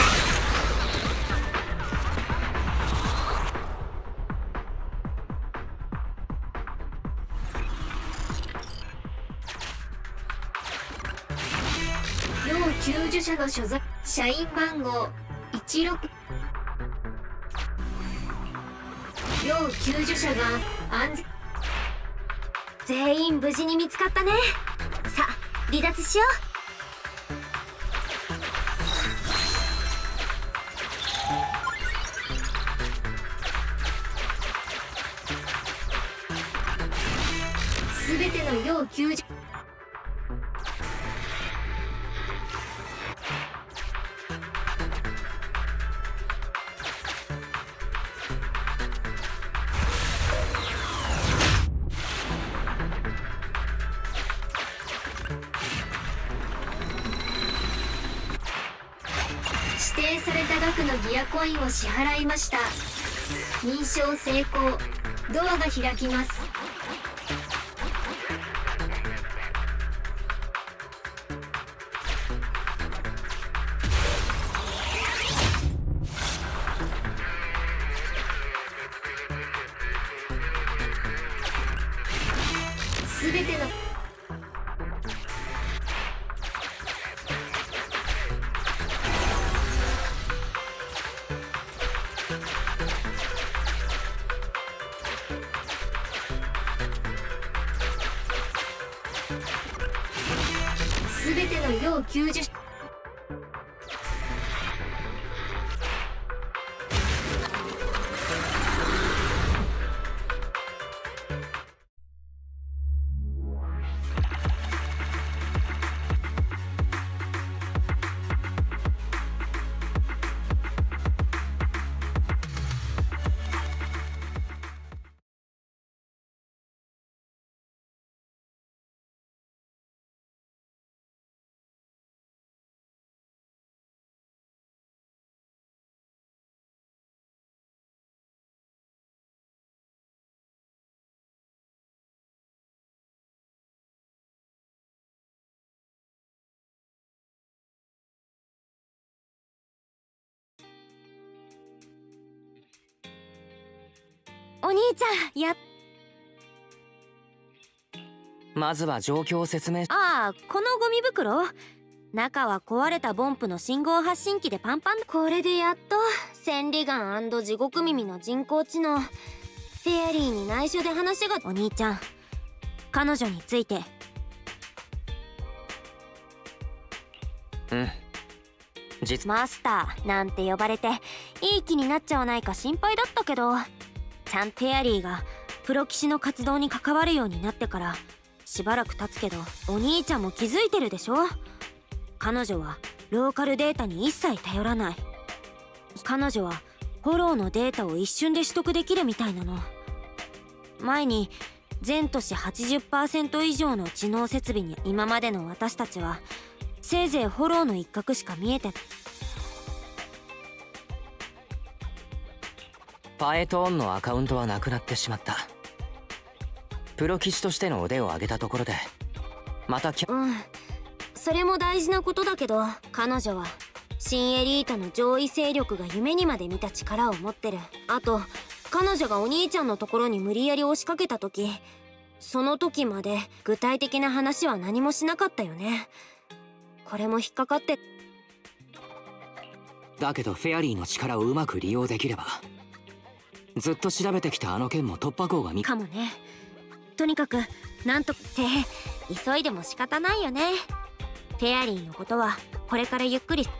オン。要救助者の所在社員番号いちろく。要救助者が安全。 全員無事に見つかったね。さあ離脱しよう。 すべての要救助指定された額のギアコインを支払いました。認証成功。ドアが開きます。すべてのすべての要救助お兄ちゃんやまずは状況を説明。 ああこのゴミ袋中は壊れたボンプの信号発信機でパンパン。これでやっと千里眼&地獄耳の人工知能フェアリーに内緒で話が。お兄ちゃん、彼女について。 うん、実マスターなんて呼ばれていい気になっちゃわないか心配だったけど、ちゃんフェアリーがプロ棋士の活動に関わるようになってからしばらく経つけど、お兄ちゃんも気づいてるでしょ。彼女はローカルデータに一切頼らない。彼女はフォローのデータを一瞬で取得できるみたいなの。前に全都市 はちじゅっパーセント 以上の知能設備に、今までの私たちはせいぜいフォローの一角しか見えて。 パエトーンのアカウントはなくなってしまった。プロ棋士としての腕を上げたところでまたきうん、それも大事なことだけど、彼女は新エリートの上位勢力が夢にまで見た力を持ってる。あと彼女がお兄ちゃんのところに無理やり押しかけた時、その時まで具体的な話は何もしなかったよね。これも引っかかって。 だけどフェアリーの力をうまく利用できれば、ずっと調べてきたあの件も突破口が見かもね。とにかくなんとって急いでも仕方ないよね。フェアリーのことはこれからゆっくり。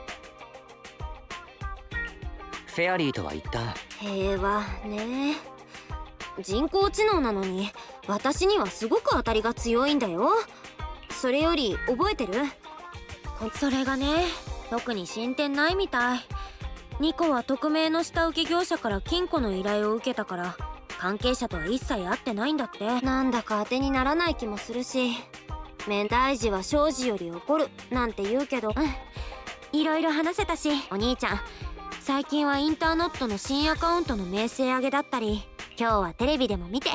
フェアリーとは一旦平和ね。人工知能なのに私にはすごく当たりが強いんだよ。それより覚えてる？それがね、特に進展ないみたい。ニコは匿名の下請け業者から金庫の依頼を受けたから関係者とは一切会ってないんだって。なんだか当てにならない気もするし、面大事は生じより怒るなんて言うけど、うん、いろいろ話せたし。お兄ちゃん、最近はインターネットの新アカウントの名声上げだったり、今日はテレビでも見て。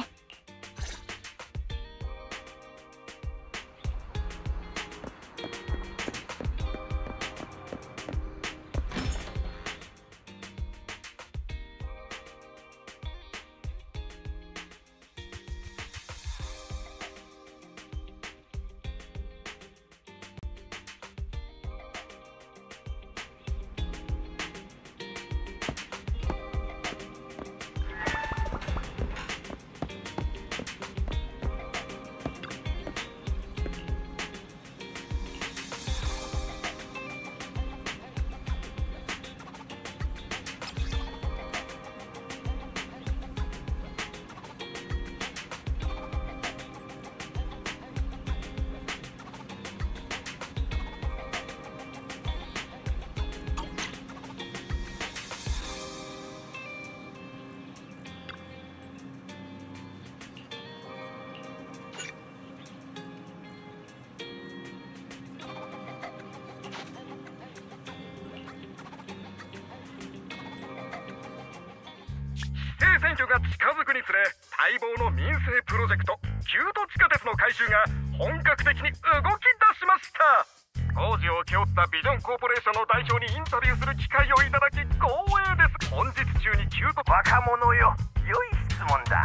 選挙が近づくにつれ、待望の民生プロジェクトキュート地下鉄の改修が本格的に動き出しました。工事を請け負ったビジョンコーポレーションの代表にインタビューする機会をいただき光栄です。本日中にキュート若者よ、良い質問だ。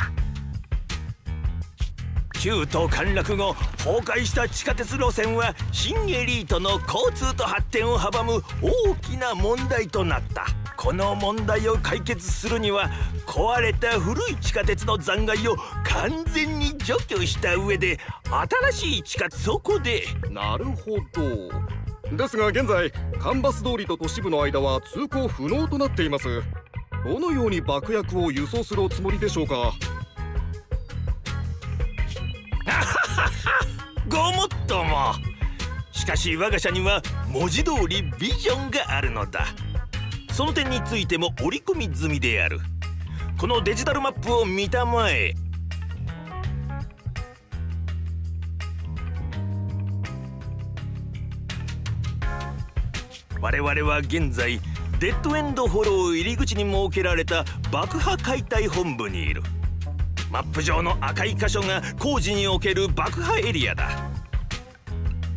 旧都陥落後崩壊した地下鉄路線は新エリートの交通と発展を阻む大きな問題となった。この問題を解決するには壊れた古い地下鉄の残骸を完全に除去した上で新しい地下鉄、そこで。 なるほど。ですが現在カンバス通りと都市部の間は通行不能となっています。どのように爆薬を輸送するおつもりでしょうか？ ごもっとも。しかし我が社には文字通りビジョンがあるのだ。その点についても織り込み済みである。このデジタルマップを見たまえ。我々は現在デッドエンドフォロー入り口に設けられた爆破解体本部にいる。マップ上の赤い箇所が工事における爆破エリアだ。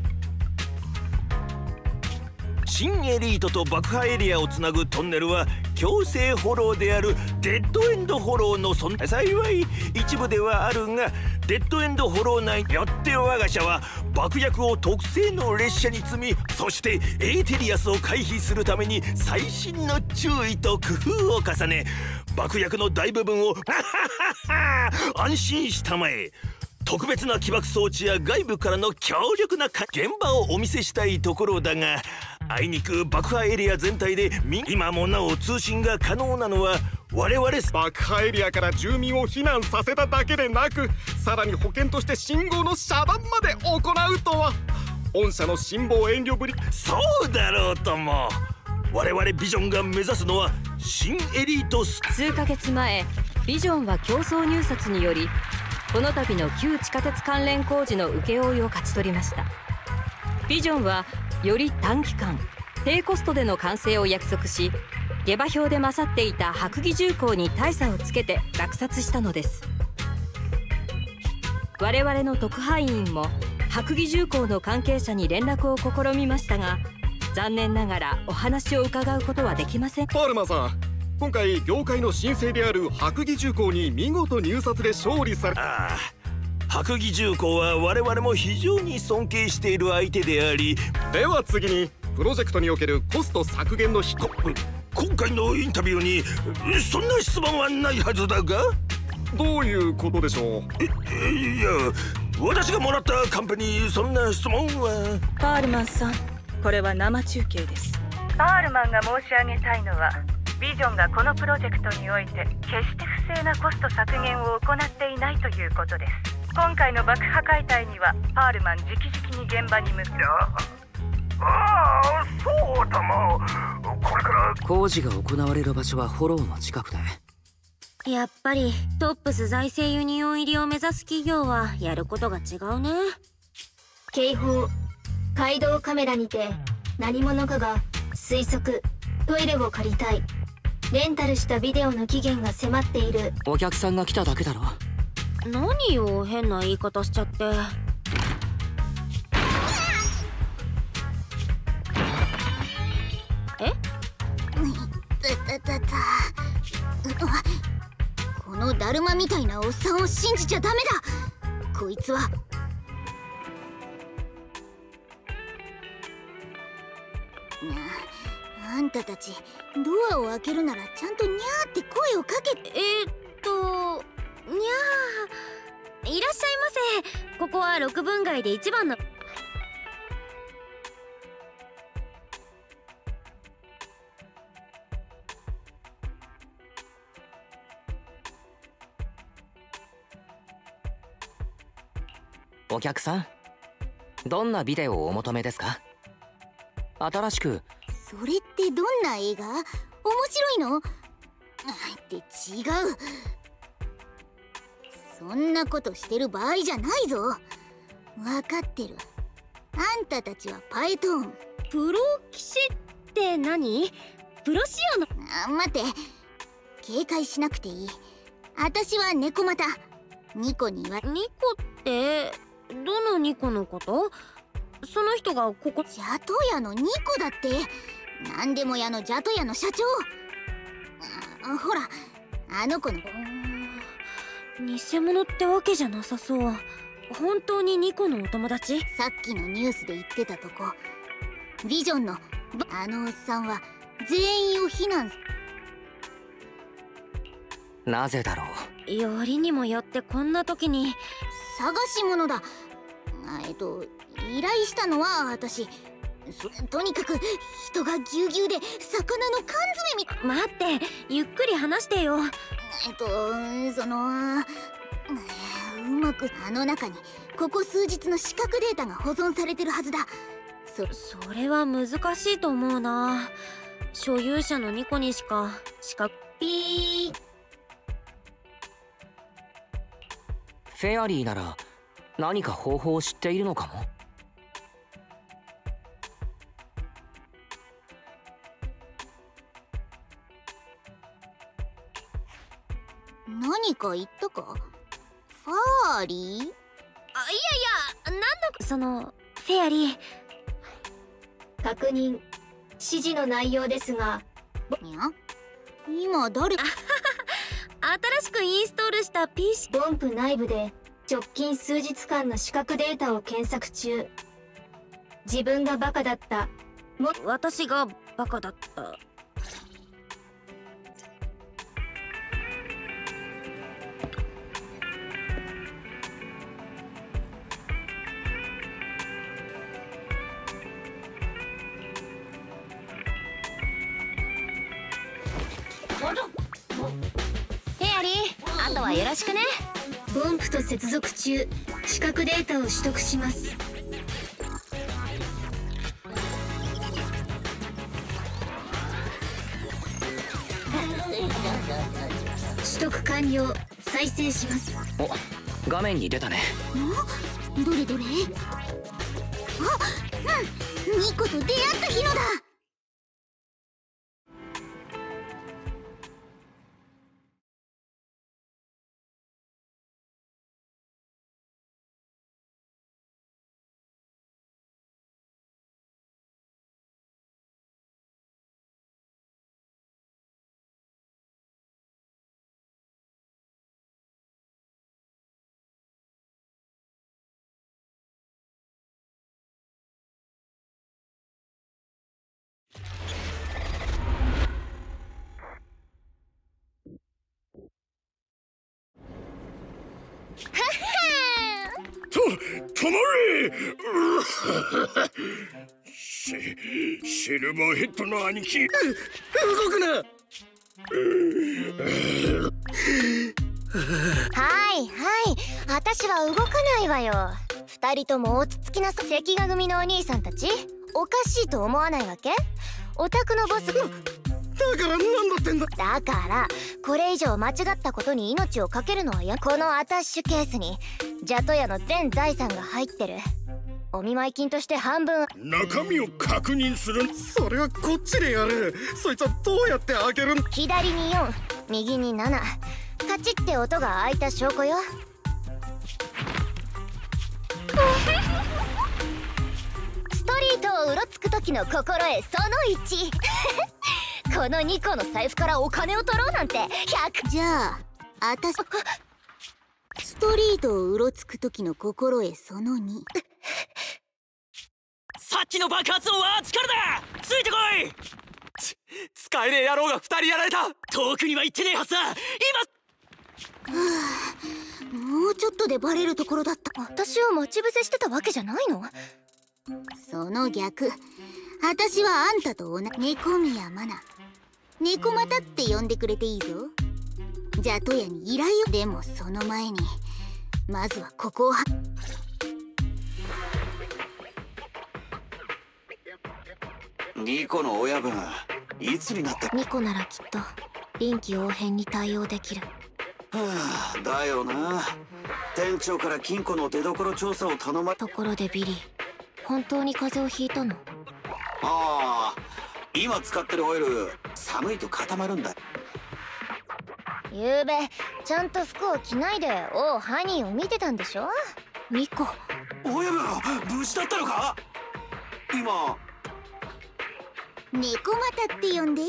新エリートと爆破エリアをつなぐトンネルは強制フォローであるデッドエンドフォローの存在。幸い一部ではあるが、デッドエンドフォロー内によって我が社は爆薬を特製の列車に積み、そしてエーテリアスを回避するために細心の注意と工夫を重ね、爆薬の大部分を安心したまえ。特別な起爆装置や外部からの強力な現場をお見せしたいところだが、あいにく爆破エリア全体で今もなお通信が可能なのは我々。 爆破エリアから住民を避難させただけでなく、さらに保険として信号の遮断まで行うとは、御社の辛抱遠慮ぶり。 そうだろうとも。我々ビジョンが目指すのは新エリート。 数ヶ月前、ビジョンは競争入札によりこの度の旧地下鉄関連工事の請負を勝ち取りました。ビジョンはより短期間低コストでの完成を約束し、下馬評で勝っていた白蟻重工に大差をつけて落札したのです。我々の特派員も白蟻重工の関係者に連絡を試みましたが、残念ながらお話を伺うことはできません。 パールマンさん、今回業界の新星である白蟻重工に見事入札で勝利され。 ああ、白蟻重工は我々も非常に尊敬している相手であり。 では次にプロジェクトにおけるコスト削減のひこ今回のインタビューにそんな質問はないはずだが。 どういうことでしょう。 えいや、私がもらったカンペにそんな質問は。 パールマンさん、これは生中継です。 パールマンが申し上げたいのは、ビジョンがこのプロジェクトにおいて決して不正なコスト削減を行っていないということです。今回の爆破解体にはパールマン直々に現場に向かう。 ああ、そうだもこれから工事が行われる場所はフォローの近くで、 やっぱりトップス財政ユニオン入りを目指す企業はやることが違うね。 警報。街道カメラにて何者かが推測トイレを借りたい。レンタルしたビデオの期限が迫っている。 お客さんが来ただけだろ。 何よ、変な言い方しちゃって。え？ たたたた。このだるまみたいなおっさんを信じちゃダメだ。こいつはあんたたちドアを開けるならちゃんとニャーって声をかけて。 えー、っとにゃー、いらっしゃいませ。ここは六分街で一番の。 お客さん、どんなビデオをお求めですか？新しく。 それってどんな映画？面白いの？って違う。そんなことしてる場合じゃないぞ。分かってる。あんたたちはパエトーン。 プロ騎士って何？プロシアの。 あ、待って。警戒しなくていい。私は猫股。ニコには。 ニコってどのニコのこと？その人がここ。 ジャトヤのニコだって。何でも屋のジャトヤの社長。あ、ほらあの子の。 偽物ってわけじゃなさそう。本当にニコのお友達？ さっきのニュースで言ってたとこ。ビジョンのあのおっさんは全員を非難。 なぜだろう。よりにもよってこんな時に。 探し物だ。えっと依頼したのは私。とにかく人がぎゅうぎゅうで魚の缶詰み。 待って、ゆっくり話してよ。 えっとそのうまくあの中にここ数日の視覚データが保存されてるはずだ。 そそれは難しいと思うな。所有者のニコにしか視覚。ピー。 フェアリーなら何か方法を知っているのかも。 何か言ったか？ファーリー？あ、いやいや、 なんだそのフェアリー。 確認。指示の内容ですが。 にゃ？ 今誰？ 新しくインストールした ピーシー。 ボンプ内部で直近数日間の視覚データを検索中。自分がバカだった。も私がバカだった。 ヘアリー、あとはよろしくね。 ボンプと接続中。視覚データを取得します。取得完了。再生します。 お、画面に出たね。 ん？どれどれ？あ、うん、ニコと出会った日のだ。 と、止まれシ、シルバーヘッドの兄貴、動くな。 はいはい、私は動かないわよ。二人とも落ち着きなさ。関ヶ組のお兄さんたち、おかしいと思わないわけ？お宅のボス。 だから何だってんだ。 だからこれ以上間違ったことに命を懸けるのはや。このアタッシュケースにジャトヤの全財産が入ってる。お見舞い金として半分。 中身を確認する。それはこっちでやる。そいつはどうやって開けるん？ 左によん、右になな。カチッって音が開いた証拠よ。ストリートをうろつく時の心得そのいち。このにこの財布からお金を取ろうなんてひゃく。 じゃああたしストリートをうろつく時の心得そのに。 さっきの爆発音はあっちからだ。ついてこい。つ使えねえ野郎がふたりやられた。遠くには行ってねえはずだ今。 はあ、もうちょっとでバレるところだった。 私を待ち伏せしてたわけじゃないの？ その逆。私はあんたと同じ猫宮マナ。猫股って呼んでくれていいぞ。ジャトヤに依頼を。でもその前にまずはここをは。 ニコの親分、いつになった？ ニコならきっと臨機応変に対応できる。 はあ、だよな。店長から金庫の出所調査を頼まれ。 ところでビリー、本当に風邪をひいたの？ ああ、今使ってるオイル寒いと固まるんだ。 ゆうべちゃんと服を着ないで王ハニーを見てたんでしょ。 ニコ、 親分無事だったのか？今猫股って呼んで。 くぅ、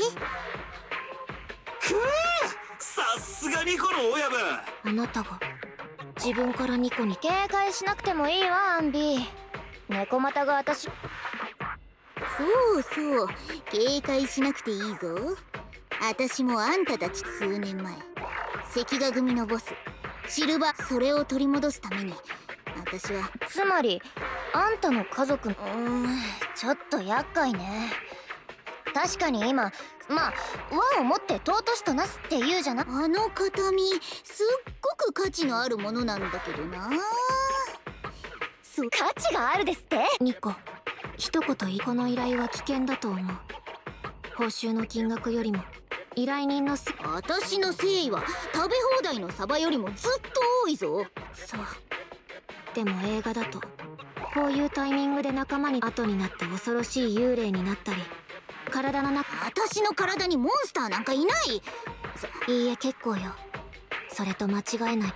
さすがニコの親分。 あなたが自分からニコに。 警戒しなくてもいいわアンビー。猫股が私。 そうそう、警戒しなくていいぞ。私もあんたたち数年前関ヶ組のボスシルバー、それを取り戻すために私は。 つまりあんたの家族。うーん、ちょっと厄介ね。確かに今まあ和をもって尊しとなすって言うじゃな。 あの形見すっごく価値のあるものなんだけどな。 そう、価値があるですって。 ニコ、一言言い、この依頼は危険だと思う。報酬の金額よりも依頼人のせ。 私の誠意は食べ放題のサバよりもずっと多いぞ。 そう。でも映画だとこういうタイミングで仲間に後になって恐ろしい幽霊になったり、体の中。 私の体にモンスターなんかいない。 いいえ、結構よ。それと間違えない。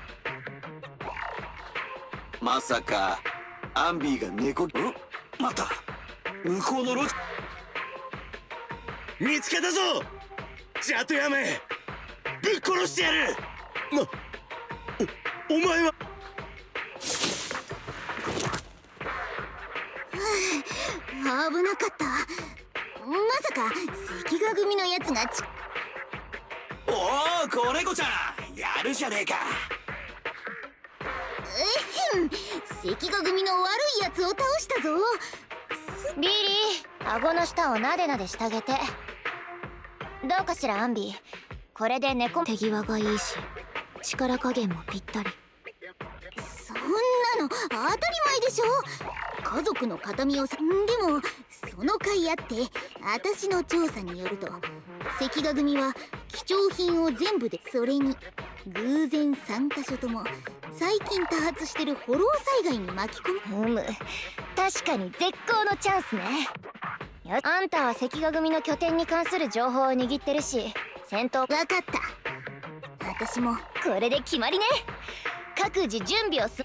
まさかアンビーが猫。ん？また向こうの路地。 見つけたぞ。 ジャトヤめ、ぶっ殺してやる。な、お、お前は。 危なかった。まさか関ヶ組のやつがち。 おお、子猫ちゃんやるじゃねえか。 えへん、関ヶ組の悪いやつを倒したぞ。 ビリー、顎の下をなでなでしてあげて。どうかしらアンビー、これで猫手際がいいし力加減もぴったり。 そんなの当たり前でしょ。家族の形見をさ。でもその甲斐あって私の調査によると関ヶ組は貴重品を全部で、それに偶然さんかしょとも最近多発してるフォロー災害に巻き込む。 うむ、確かに絶好のチャンスね。あんたは関ヶ組の拠点に関する情報を握ってるし、戦闘。 分かった。私もこれで決まりね。各自準備をす。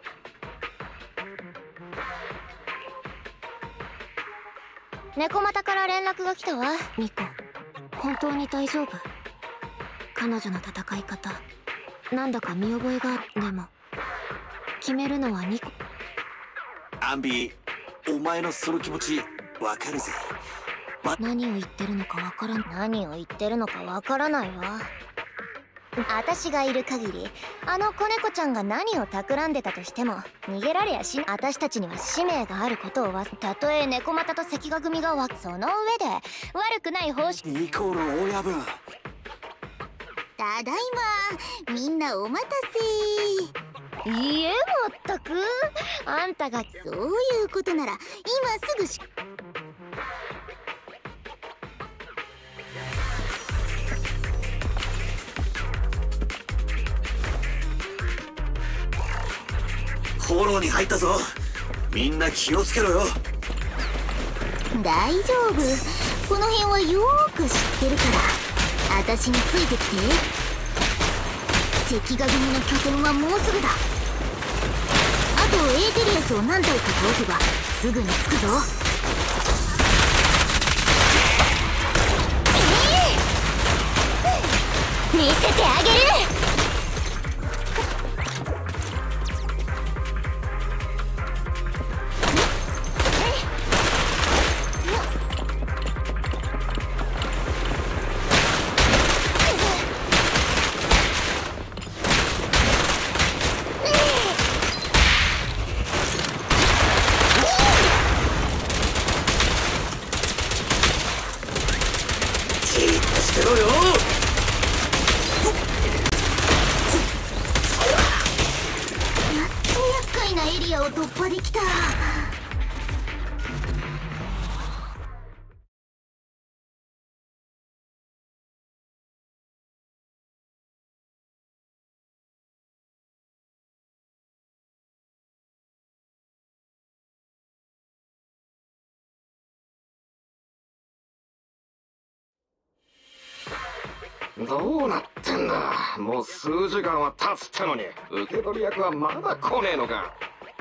猫又から連絡が来たわ。 ニコ、本当に大丈夫？彼女の戦い方なんだか見覚えが。でも決めるのはニコ。 アンビー、お前のその気持ちわかるぜ。ま、 何を言ってるのかわからん。 何を言ってるのかわからないわ。私がいる限りあの子猫ちゃんが何を企んでたとしても逃げられやし。私たちには使命があることを忘れ、たとえ猫又と関ヶ組がわその上で悪くない方針。 ニコの親分、 ただいま。みんなお待たせ。いいえ、まったくあんたが。 そういうことなら今すぐし。 フォローに入ったぞ。みんな気をつけろよ。 大丈夫、この辺はよーく知ってるから。私についてきて。関ヶ組の拠点はもうすぐだ。あとエーテリアスを何体か倒せばすぐに着くぞ。 見せてあげる。 どうなってんだ。もう数時間は経つってのに受け取り役はまだ来ねえのか。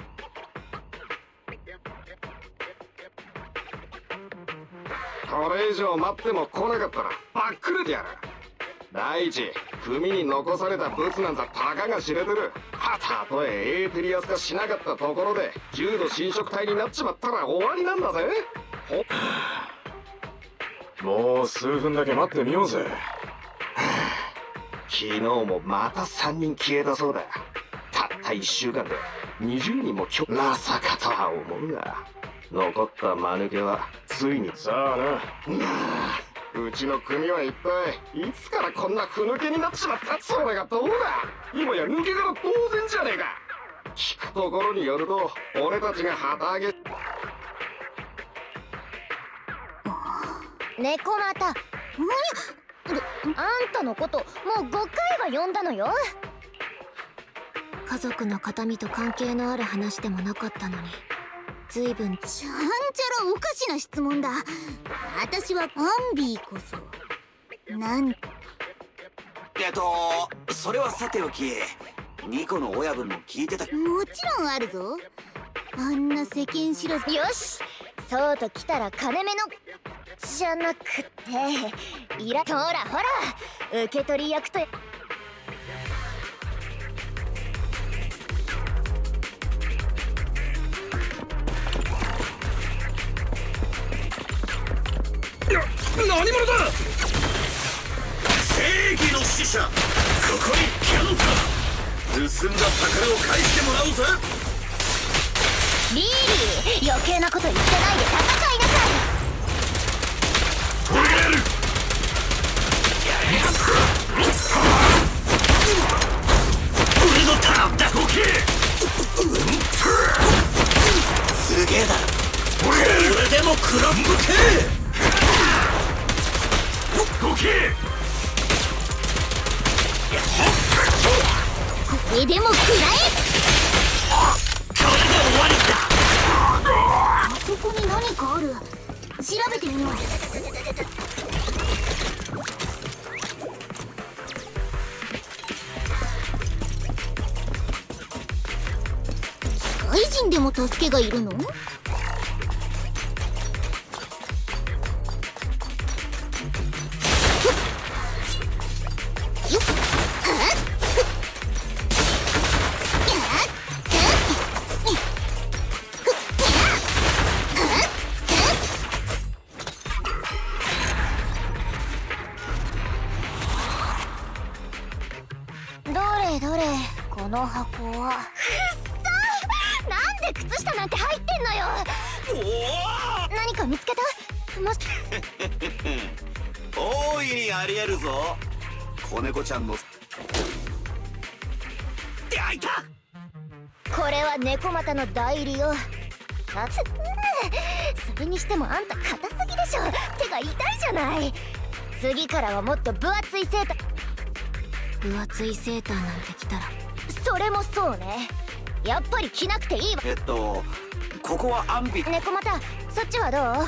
これ以上待っても来なかったらバックレてやる。第一、組に残されたブツなんざたかが知れてる。たとえエーテリアス化しなかったところで重度侵食体になっちまったら終わりなんだぜ。もう数分だけ待ってみようぜ。昨日もまたさんにん消えたそうだ。たったいっしゅうかんでにじゅうにんも今日。まさかとは思うが、残った間抜けはついに。さあな。なあ、うちの組は一体いつからこんなふぬけになっちまった。それがどうだ。今や抜け殻当然じゃねえか。聞くところによると俺たちが旗揚げ。 猫又、あんたのこともうごかいは呼んだのよ。 家族の形見と関係のある話でもなかったのに随分。 ちゃんちゃらおかしな質問だ。私はアンビーこそなんえっとそれはさておき、ニコの親分も聞いてた。 もちろんあるぞ。あんな世間知らず。 よし、そうときたら金目の。 じゃなくて依頼。ほらほら受け取り役と。 何者だ。 正義の使者、ここにキャノンタ。盗んだ宝を返してもらおうぜ。 リーリー、余計なこと言ってないで戦いなさい。 トゲる。 俺のターンだ。動け。すげえだ。これでもクランブけ。 動け。 これでも食らえ。 これで終わりだ。 あそこに何かある。調べてみよう。社会人でも助けがいるの？ どれこの箱は。くっそー、なんで靴下なんて入ってんのよ。お何か見つけた？もし大いにありえるぞ。子猫ちゃんの出会いた。 これは猫股の代理よ。かつそれにしてもあんた硬すぎでしょ。手が痛いじゃない。次からはもっと分厚いセーター。 分厚いセーターなんて着たら。 それもそうね。やっぱり着なくていいわ。 えっとここはアンビ。 猫股、そっちはどう？ あったあ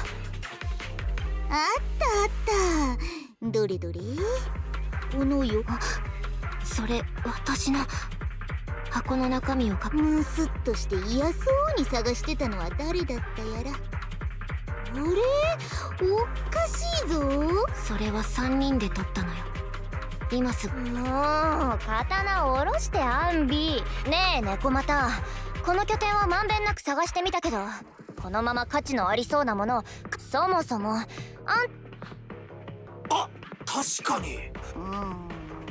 った。どれどれ。このよ。 あ、それ私の。箱の中身をかムスッとして嫌そうに探してたのは誰だったやら。あれ、おっかしいぞ。 それはさんにんで取ったのよ。今すぐ。 もう刀を下ろしてアンビ。ねえ猫股、この拠点はまんべんなく探してみたけど、このまま価値のありそうなもの、そもそもあんあ、確かに。 うん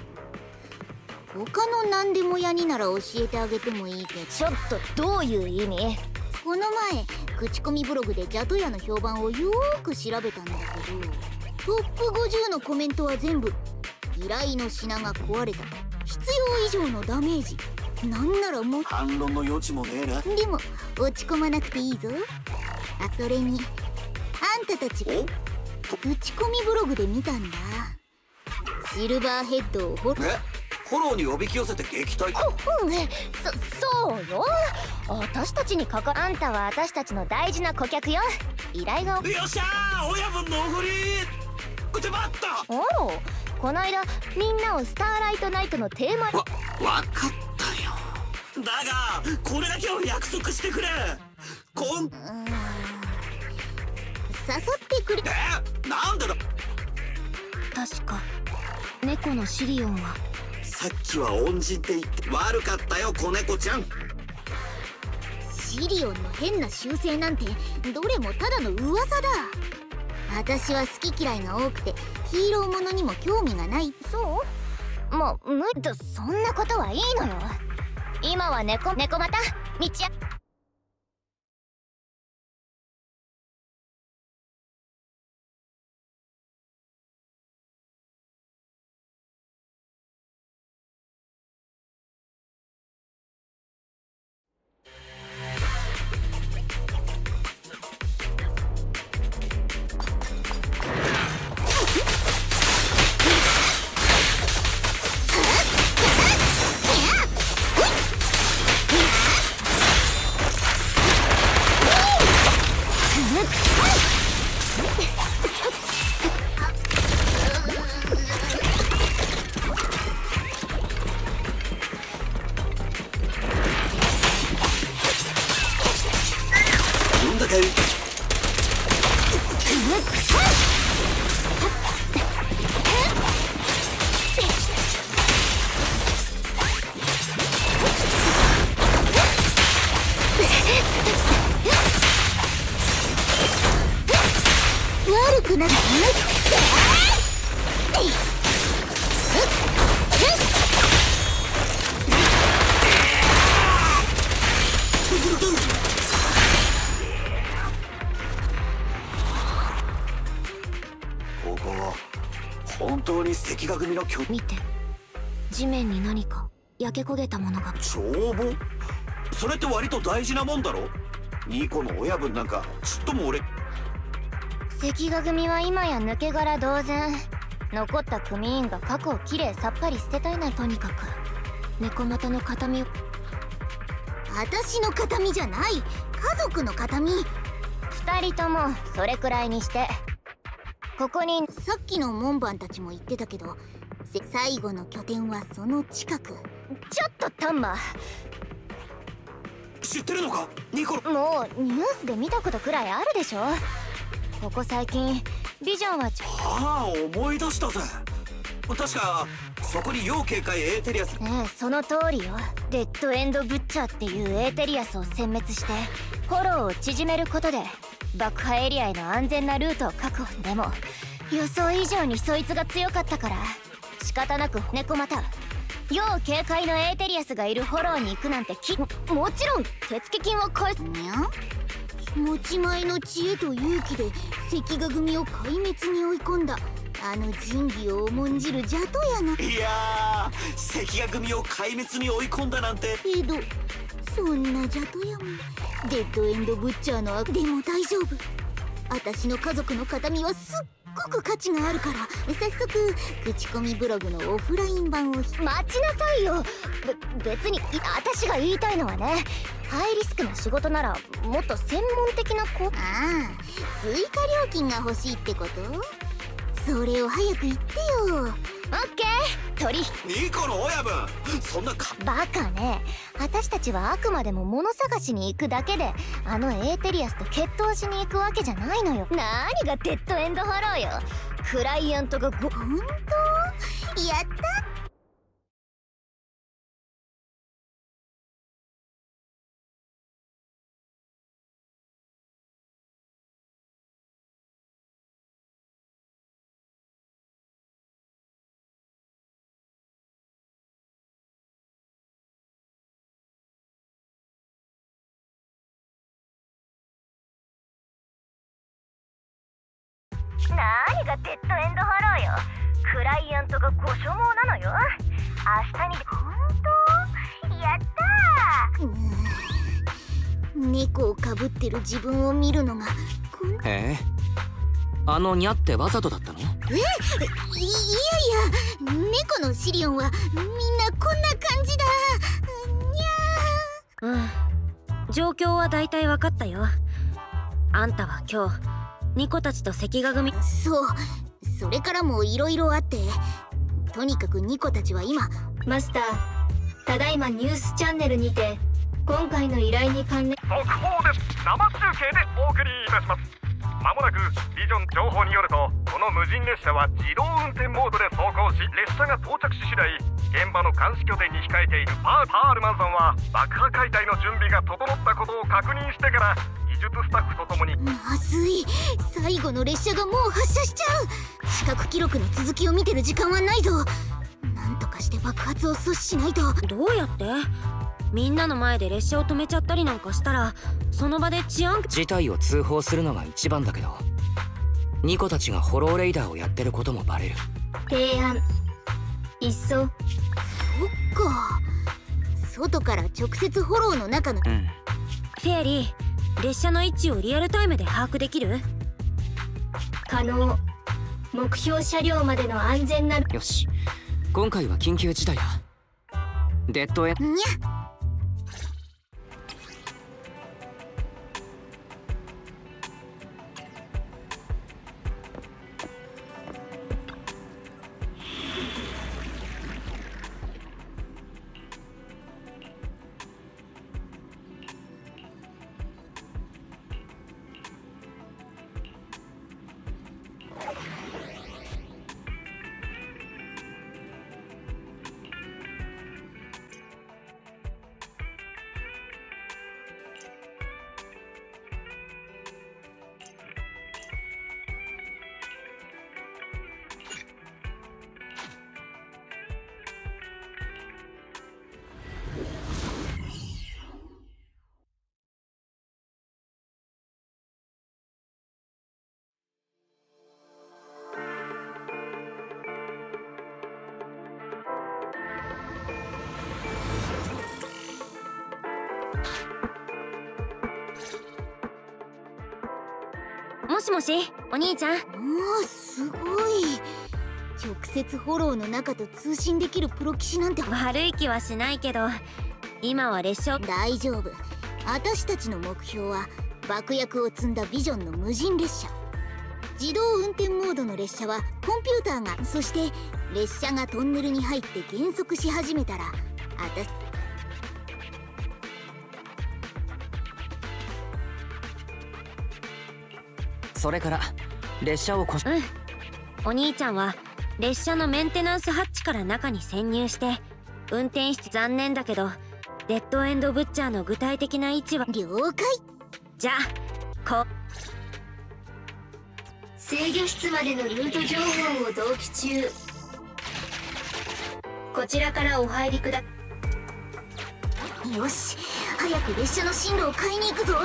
他の何でも屋になら教えてあげてもいいけど。 ちょっとどういう意味？ この前口コミブログでジャトヤの評判をよーく調べたんだけど、トップごじゅうのコメントは全部依頼の品が壊れた、必要以上のダメージ、なんならもう反論の余地もねえな。 でも落ち込まなくていいぞ。あ、それにあんたたち口コミブログで見たんだ。シルバーヘッドをほえフォローにおびき寄せて撃退。 ほほんそそうよ。私たちにかかあんたは私たちの大事な顧客よ。依頼が。 よっしゃー、親分のおごりってばった。 おお、こないだみんなをスターライトナイトのテーマ。 わ、わかったよ。だがこれだけは約束してくれ。こん、 誘ってくれ。 え、なんでだ。 確か猫のシリオンは。 さっきは恩人って言って悪かったよ、子猫ちゃん。 シリオンの変な習性なんてどれもただの噂だ。私は好き嫌いが多くてヒーローものにも興味がない。 そうもう無理と。そんなことはいいのよ。今は猫猫また道や。 なんだかくなる。 ここは本当に関ヶ組の拠点。 見て、地面に何か焼け焦げたものが。 帳簿？それって割と大事なもんだろ。ニコの親分なんかちっとも俺。 関ヶ組は今や抜け殻同然。残った組員が過去をきれいさっぱり捨てたいな。 とにかく猫股の形見を。 私の形見じゃない、家族の形見。 二人ともそれくらいにして。ここに。 さっきの門番たちも言ってたけど、最後の拠点はその近く。 ちょっとタンマ、 知ってるのかニコ。 もうニュースで見たことくらいあるでしょ。ここ最近ビジョンはちょ。 ああ、思い出したぜ。確かそこに要警戒エーテリアス。 ええ、その通りよ。デッドエンドブッチャーっていうエーテリアスを殲滅してフォローを縮めることで爆破エリアへの安全なルートを確保。でも予想以上にそいつが強かったから仕方なく猫股要警戒のエーテリアスがいるフォローに行くなんてき も, もちろん手付金は返す。 にゃ持ち前の知恵と勇気で関ヶ組を壊滅に追い込んだあの仁義を重んじるジャトヤの。 いやー、関ヶ組を壊滅に追い込んだなんて。 けどそんなジャトヤもデッドエンドブッチャーの悪でも大丈夫。私の家族の形見はすっごく価値があるから、早速口コミブログのオフライン版を。 待ちなさいよ。べ別に私が言いたいのはね、ハイリスクな仕事ならもっと専門的な子。 ああ、追加料金が欲しいってこと？それを早く言ってよ。 オッケー、取引。 ニコの親分、そんなか。 バカね。私たちはあくまでも物探しに行くだけであのエーテリアスと決闘しに行くわけじゃないのよ。何がデッドエンドフォローよ。クライアントがご。 本当？やった。 何がデッドエンドフォローよ。クライアントがご所望なのよ。明日に。本当？やったー。猫をかぶってる自分を見るのがこん。 へえ、あのニャってわざとだったの？ え、い, いやいや、猫のシリオンはみんなこんな感じだ。 にゃー。うん、状況は大体分かったよ。あんたは今日ニコたちと関ヶ組。 そう、それからもいろいろあって、とにかくニコたちは今。 マスター、ただいまニュースチャンネルにて今回の依頼に関連。 速報です。生中継でお送りいたします。まもなくビジョン情報によると、この無人列車は自動運転モードで走行し、列車が到着し次第現場の監視拠点に控えているパーパールマンさんは爆破解体の準備が整ったことを確認してから技術スタッフとともに。 まずい、最後の列車がもう発車しちゃう。視覚記録の続きを見てる時間はないぞ。なんとかして爆発を阻止しないと。 どうやって？みんなの前で列車を止めちゃったりなんかしたらその場で治安。 事態を通報するのが一番だけど、ニコたちがホローレイダーをやってることもバレる。 提案、いっそ。そっか、外から直接フォローの中の。 うん。 フェアリー、列車の位置をリアルタイムで把握できる？ 可能。目標車両までの安全な。 よし、今回は緊急事態だ。デッドエン。 にゃ。 もしもし、お兄ちゃん。 おお、すごい。直接フォローの中と通信できるプロ騎士なんて。 悪い気はしないけど、今は列車。 大丈夫。私たちの目標は爆薬を積んだビジョンの無人列車。自動運転モードの列車はコンピューターが、そして列車がトンネルに入って減速し始めたら、あたそれから列車をこし、 うん、お兄ちゃんは列車のメンテナンスハッチから中に潜入して運転室。残念だけどデッドエンドブッチャーの具体的な位置は。 了解。 じゃあこ制御室までのルート情報を同期中。こちらからお入りくだ。 よし、早く列車の進路を変えに行くぞ。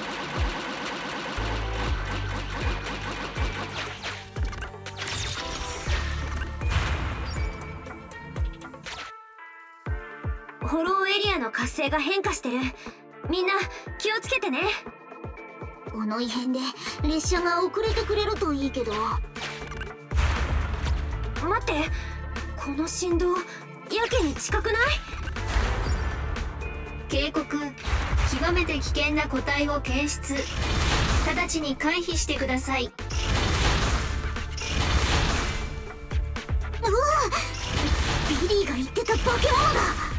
ホローエリアの活性が変化してる。みんな気をつけてね。 この異変で列車が遅れてくれるといいけど。 待って、この振動やけに近くない？ 警告、極めて危険な個体を検出。直ちに回避してください。うわ、ビリーが言ってた化け物だ。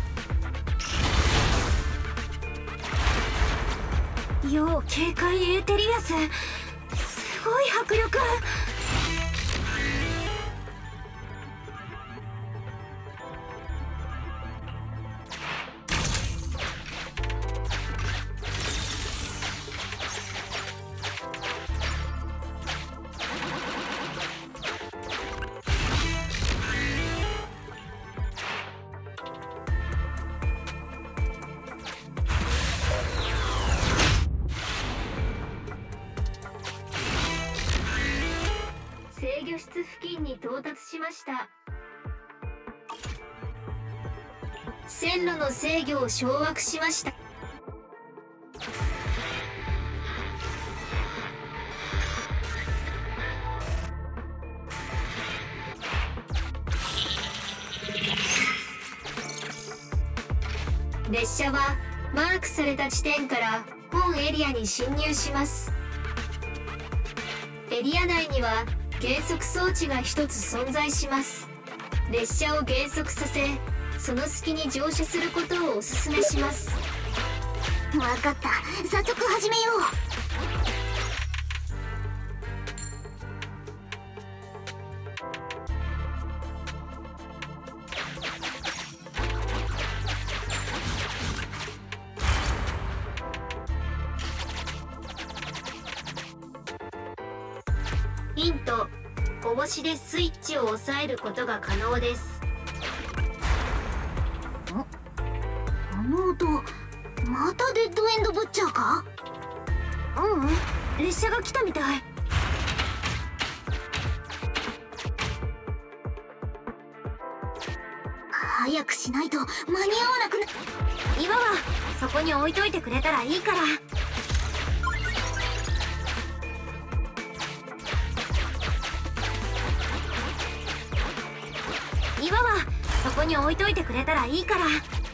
要警戒エーテリアス、すごい迫力。 制御室付近に到達しました。線路の制御を掌握しました。列車はマークされた地点から本エリアに進入します。エリア内には減速装置が一つ存在します。列車を減速させ、その隙に乗車することをお勧めします。 分かった、早速始めよう。 ヒント、拳でスイッチを押さえることが可能です。 この音、またデッドエンドブッチャーか？ ううん、列車が来たみたい。 早くしないと間に合わなくな。 岩はそこに置いといてくれたらいいから。岩はそこに置いといてくれたらいいから。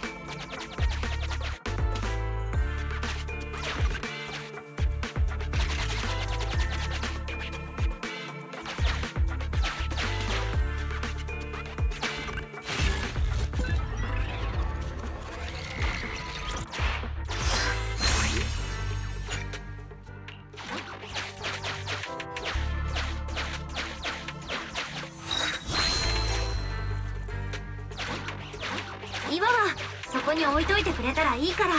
岩はそこに置いといてくれたらいいから。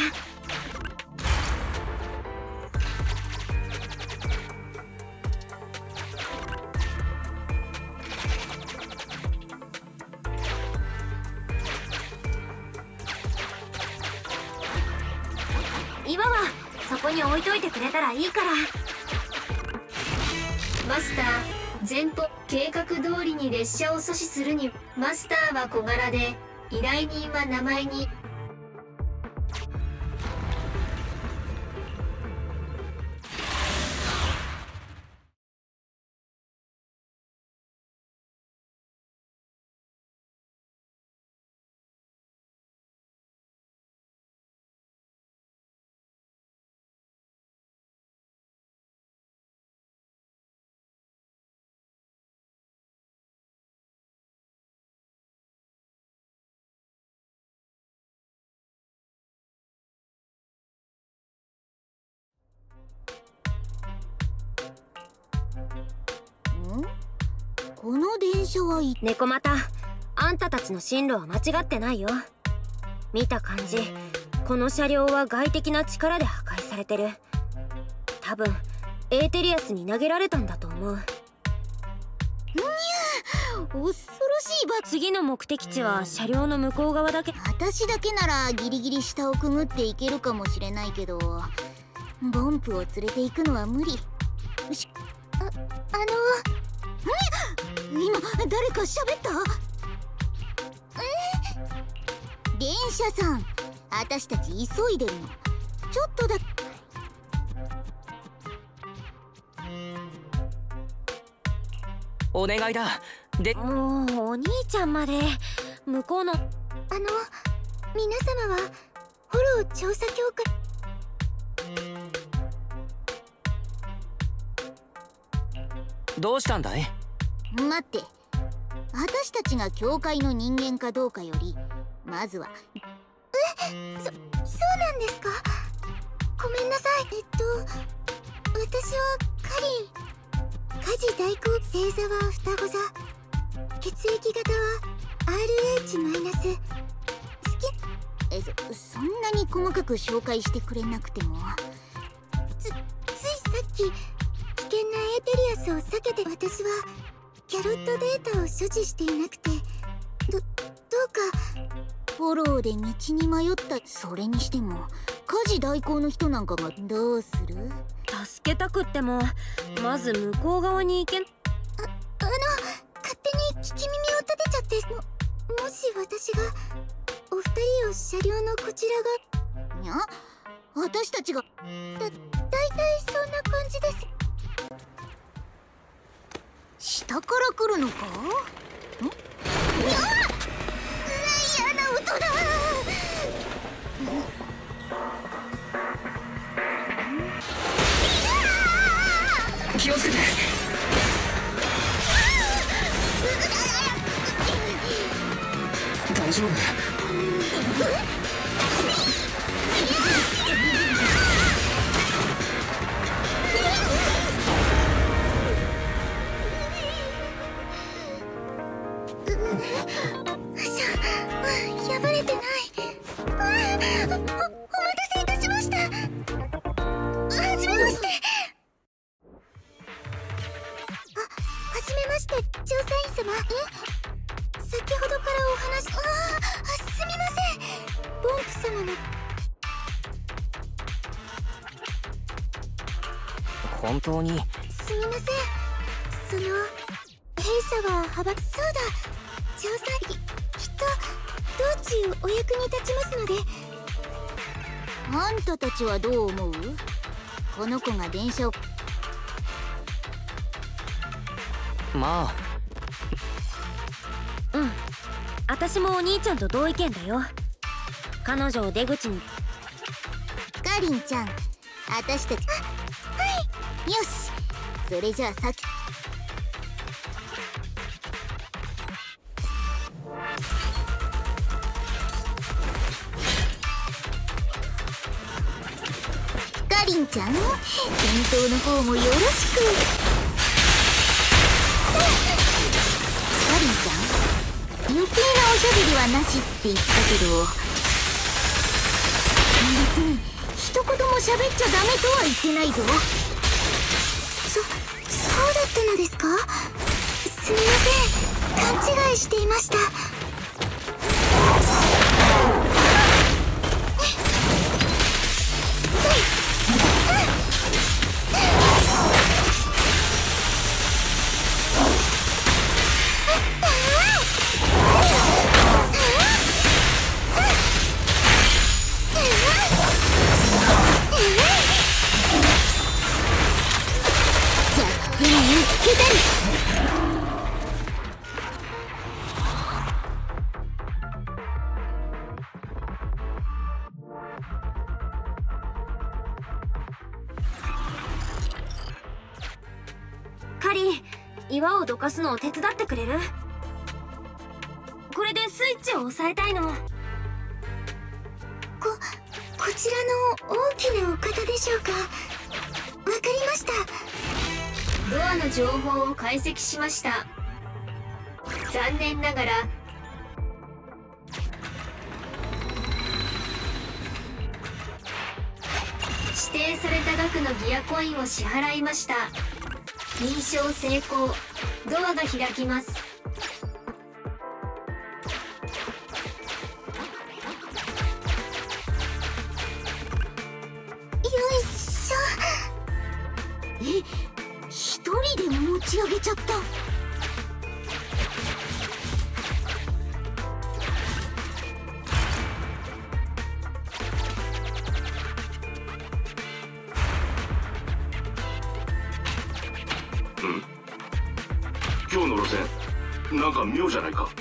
岩はそこに置いといてくれたらいいから。 マスター、前方計画通りに列車を阻止するに、マスターは小柄で依頼人は名前に。 この電車はい猫又、あんたたちの進路は間違ってないよ。見た感じ、この車両は外的な力で破壊されてる。多分エーテリアスに投げられたんだと思う。 にゃー、恐ろしいば。 次の目的地は車両の向こう側だけ。 私だけならギリギリ下をくぐっていけるかもしれないけど、ボンプを連れて行くのは無理。しあ、あの今誰か喋った？え？電車さん、私たち急いでるの。ちょっとだ。 お願いだ。でもうお兄ちゃんまで。向こうのあの皆様はフォロー調査協会。 どうしたんだい？ 待って、私たちが教会の人間かどうかよりまずは。 え、そ、そうなんですか？ごめんなさい。えっと私はカリン、家事代行、星座は双子座、血液型は アールエイチマイナス。好き。 え、そ、そんなに細かく紹介してくれなくても。 つ、ついさっき危険なエーテリアスを避けて、私はキャロットデータを所持していなくて、ど、どうか。 フォローで道に迷った。それにしても家事代行の人なんかがどうする？ 助けたくってもまず向こう側に行けん。あ、 あの勝手に聞き耳を立てちゃって、も、もし私がお二人を車両のこちらが。 いや、私たちが。だ、 だいたいそんな感じです。 下から来るのか？ん？いや！嫌な音だ。 気をつけて。大丈夫？ 破れてない。あ、お、お待たせいたしました。はじめまして。あ、はじめまして、調査員様。え？先ほどからお話。ああ、すみません。ボンプ様の。 本当に。 すみません。その弊社は派閥。そうだ。調査員。きっと道中お役に立ちますので。 あんたたちはどう思う？この子が電車を。 まあ。うん。私もお兄ちゃんと同意見だよ。彼女を出口に。 かりんちゃん、私たち。 あ、はい。 よし。それじゃあさっき。かりんちゃん、戦闘の方もよろしく。かりんちゃん、余計なおしゃべりはなしって言ったけど、別に一言も喋っちゃダメとは言ってないぞ。 そ、そうだったのですか？すみません、勘違いしていました。 カリン、岩をどかすのを手伝ってくれる？これでスイッチを押さえたいの。こ、 こちらの大きなお方でしょうか？わかりました。 ドアの情報を解析しました。 残念ながら指定された額のギアコインを支払いました。認証成功。ドアが開きます。 え、一人で持ち上げちゃった。 今日の路線なんか妙じゃないか。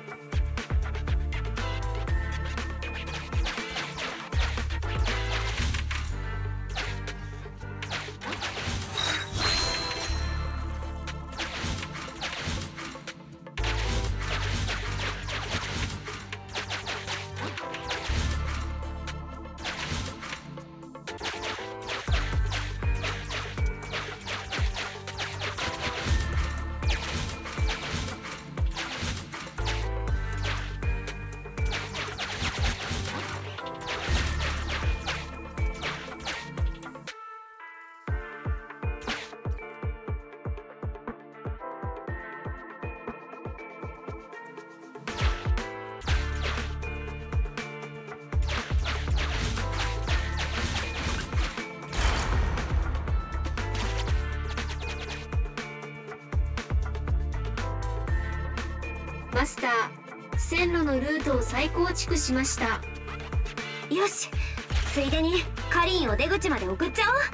マスター、線路のルートを再構築しました。 よし、ついでにカリンを出口まで送っちゃおう。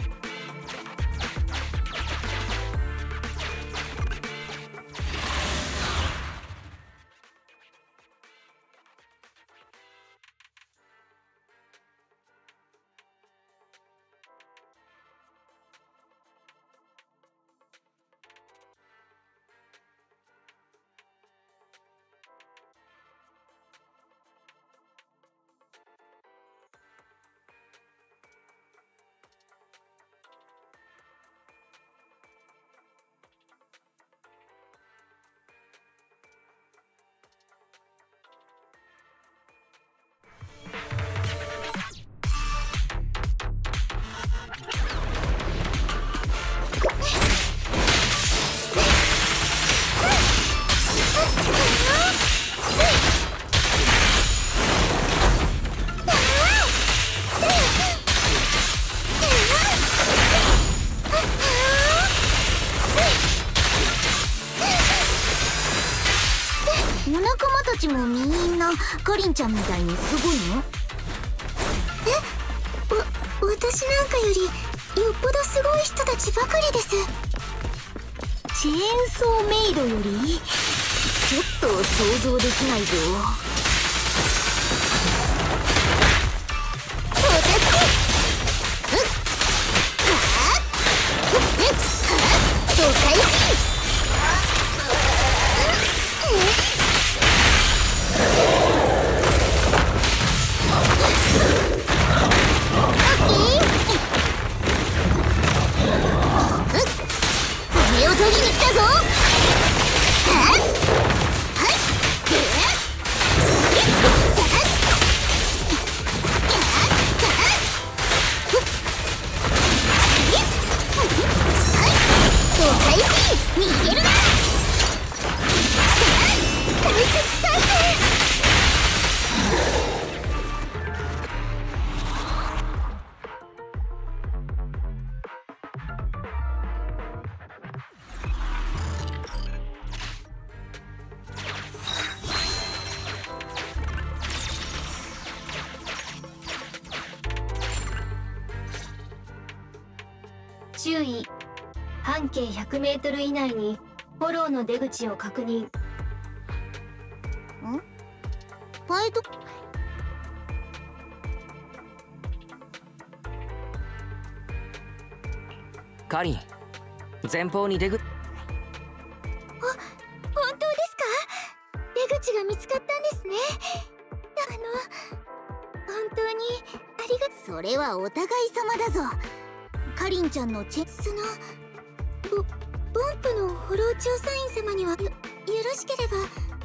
お仲間たちもみんなカリンちゃんみたいにすごいの？ え、わ、私なんかよりよっぽどすごい人たちばかりです。 チェーンソーメイドよりちょっと想像できないぞ。 注意、半径ひゃくメートル以内にフォローの出口を確認。ん？ ファイト。 カリン、前方に出口。 あ、本当ですか？出口が見つかったんですね。あの、本当にありがとう。それはお互い様だぞ。カリンちゃんのチェそのボボンプのフォロー調査員様にはよよろしければ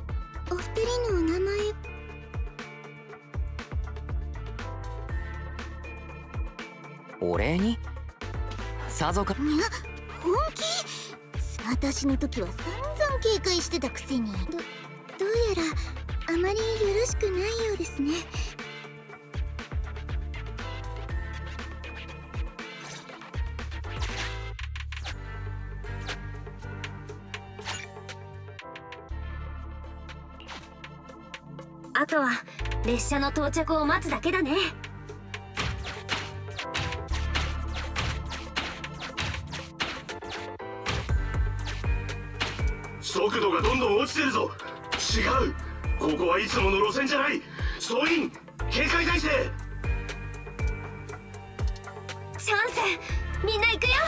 お二人のお名前。 お礼にさぞか。 いや本気。私の時は散々警戒してたくせに。どどうやらあまりよろしくないようですね。 あとは列車の到着を待つだけだね。 速度がどんどん落ちてるぞ。違う、ここはいつもの路線じゃない。総員警戒態勢。 チャンス、みんな行くよ。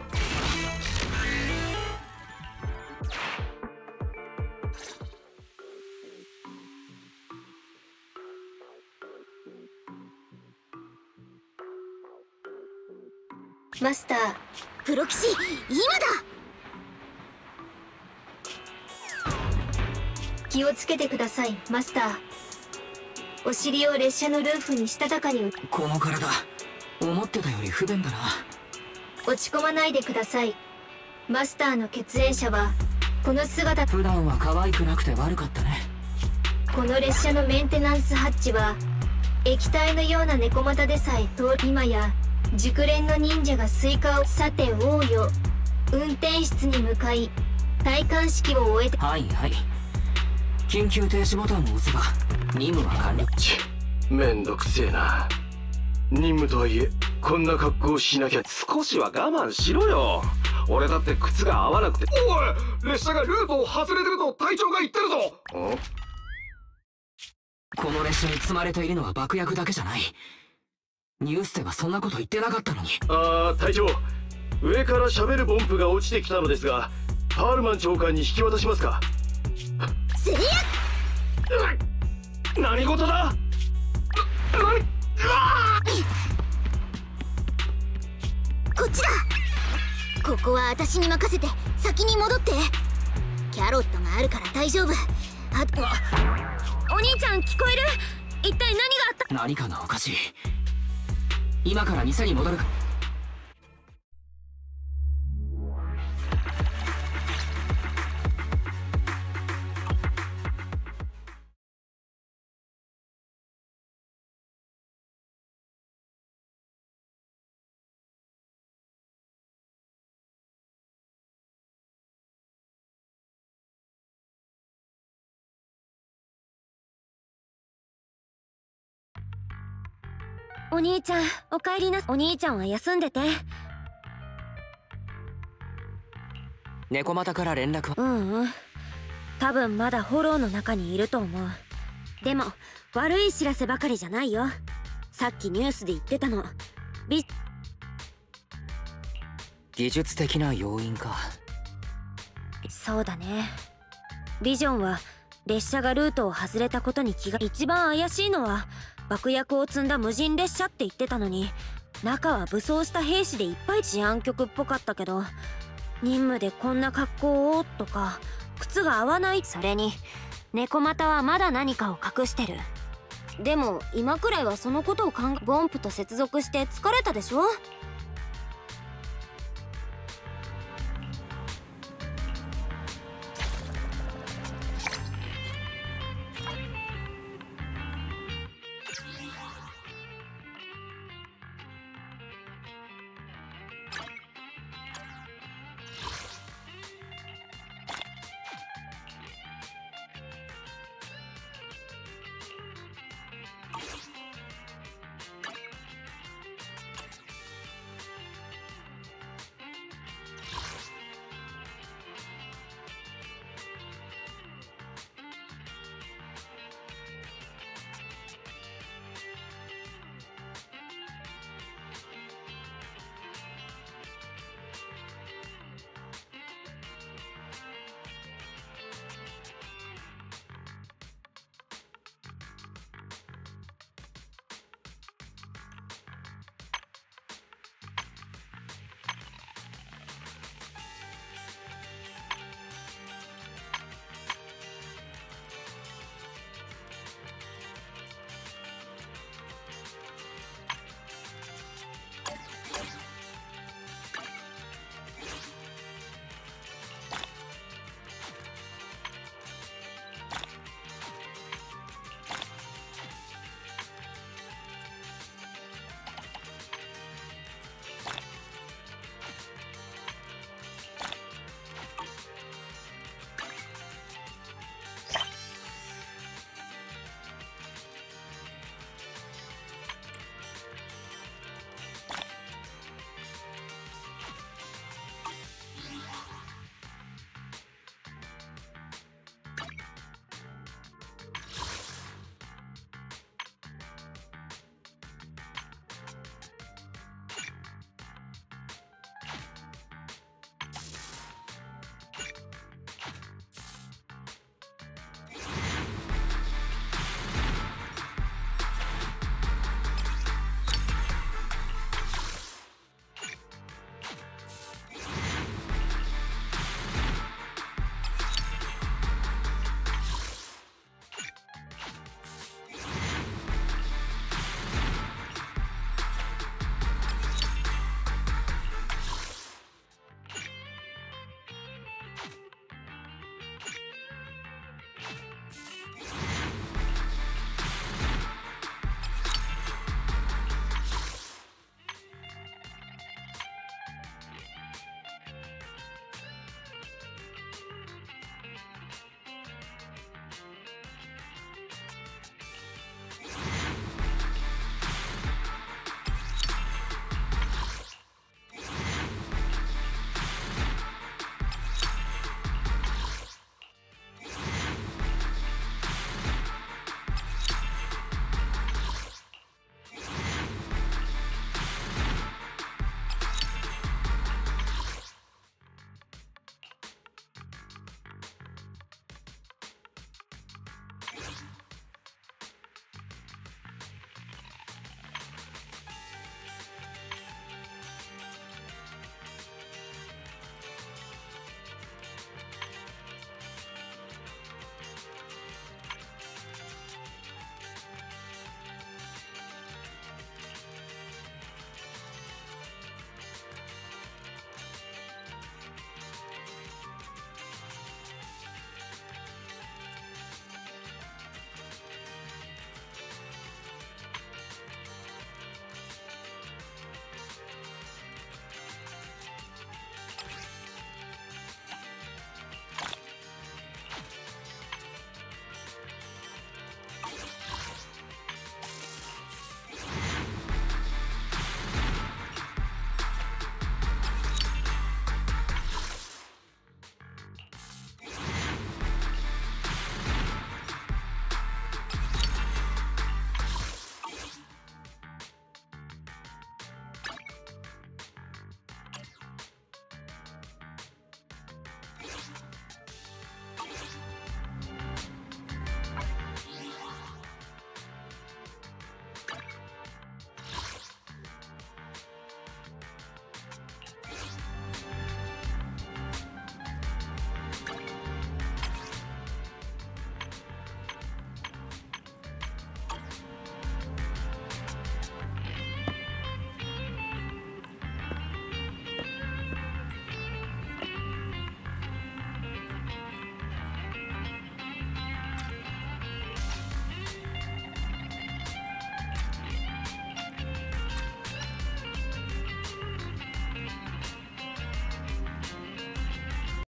マスター、 プロ騎士、今だ。 気をつけてください、マスター。お尻を列車のルーフにしたたかに。 この体思ってたより不便だな。 落ち込まないでください。マスターの血縁者はこの姿。 普段は可愛くなくて悪かったね。 この列車のメンテナンスハッチは液体のような猫股でさえ通り、今や熟練の忍者がスイカを。さて王よ、運転室に向かい戴冠式を終えて。 はいはい、緊急停止ボタンを押せば任務は完了。 ちめんどくせえな。任務とはいえこんな格好をしなきゃ。少しは我慢しろよ。俺だって靴が合わなくて。 おい、列車がルートを外れてると隊長が言ってるぞ。 この列車に積まれているのは爆薬だけじゃない。ニュースではそんなこと言ってなかったのに。 ああ、隊長、上から喋るボンプが落ちてきたのですが、パールマン長官に引き渡しますか。 せいや、 何事だ。何。 こっちだ。ここは私に任せて先に戻って。キャロットがあるから大丈夫。あと。 お兄ちゃん聞こえる？一体何があった？ 何かがおかしい。今から店に戻る。 お兄ちゃん、おかえりな。お兄ちゃんは休んでて。 猫股から連絡は？ うんうん、多分まだフォローの中にいると思う。でも悪い知らせばかりじゃないよ。さっきニュースで言ってたの。ビ技術的な要因か。 そうだね。ビジョンは列車がルートを外れたことに気が。一番怪しいのは爆薬を積んだ無人列車って言ってたのに、中は武装した兵士でいっぱい。治安局っぽかったけど、任務でこんな格好をとか靴が合わない。それに猫股はまだ何かを隠してる。でも今くらいはそのことを考え。ボンプと接続して疲れたでしょ。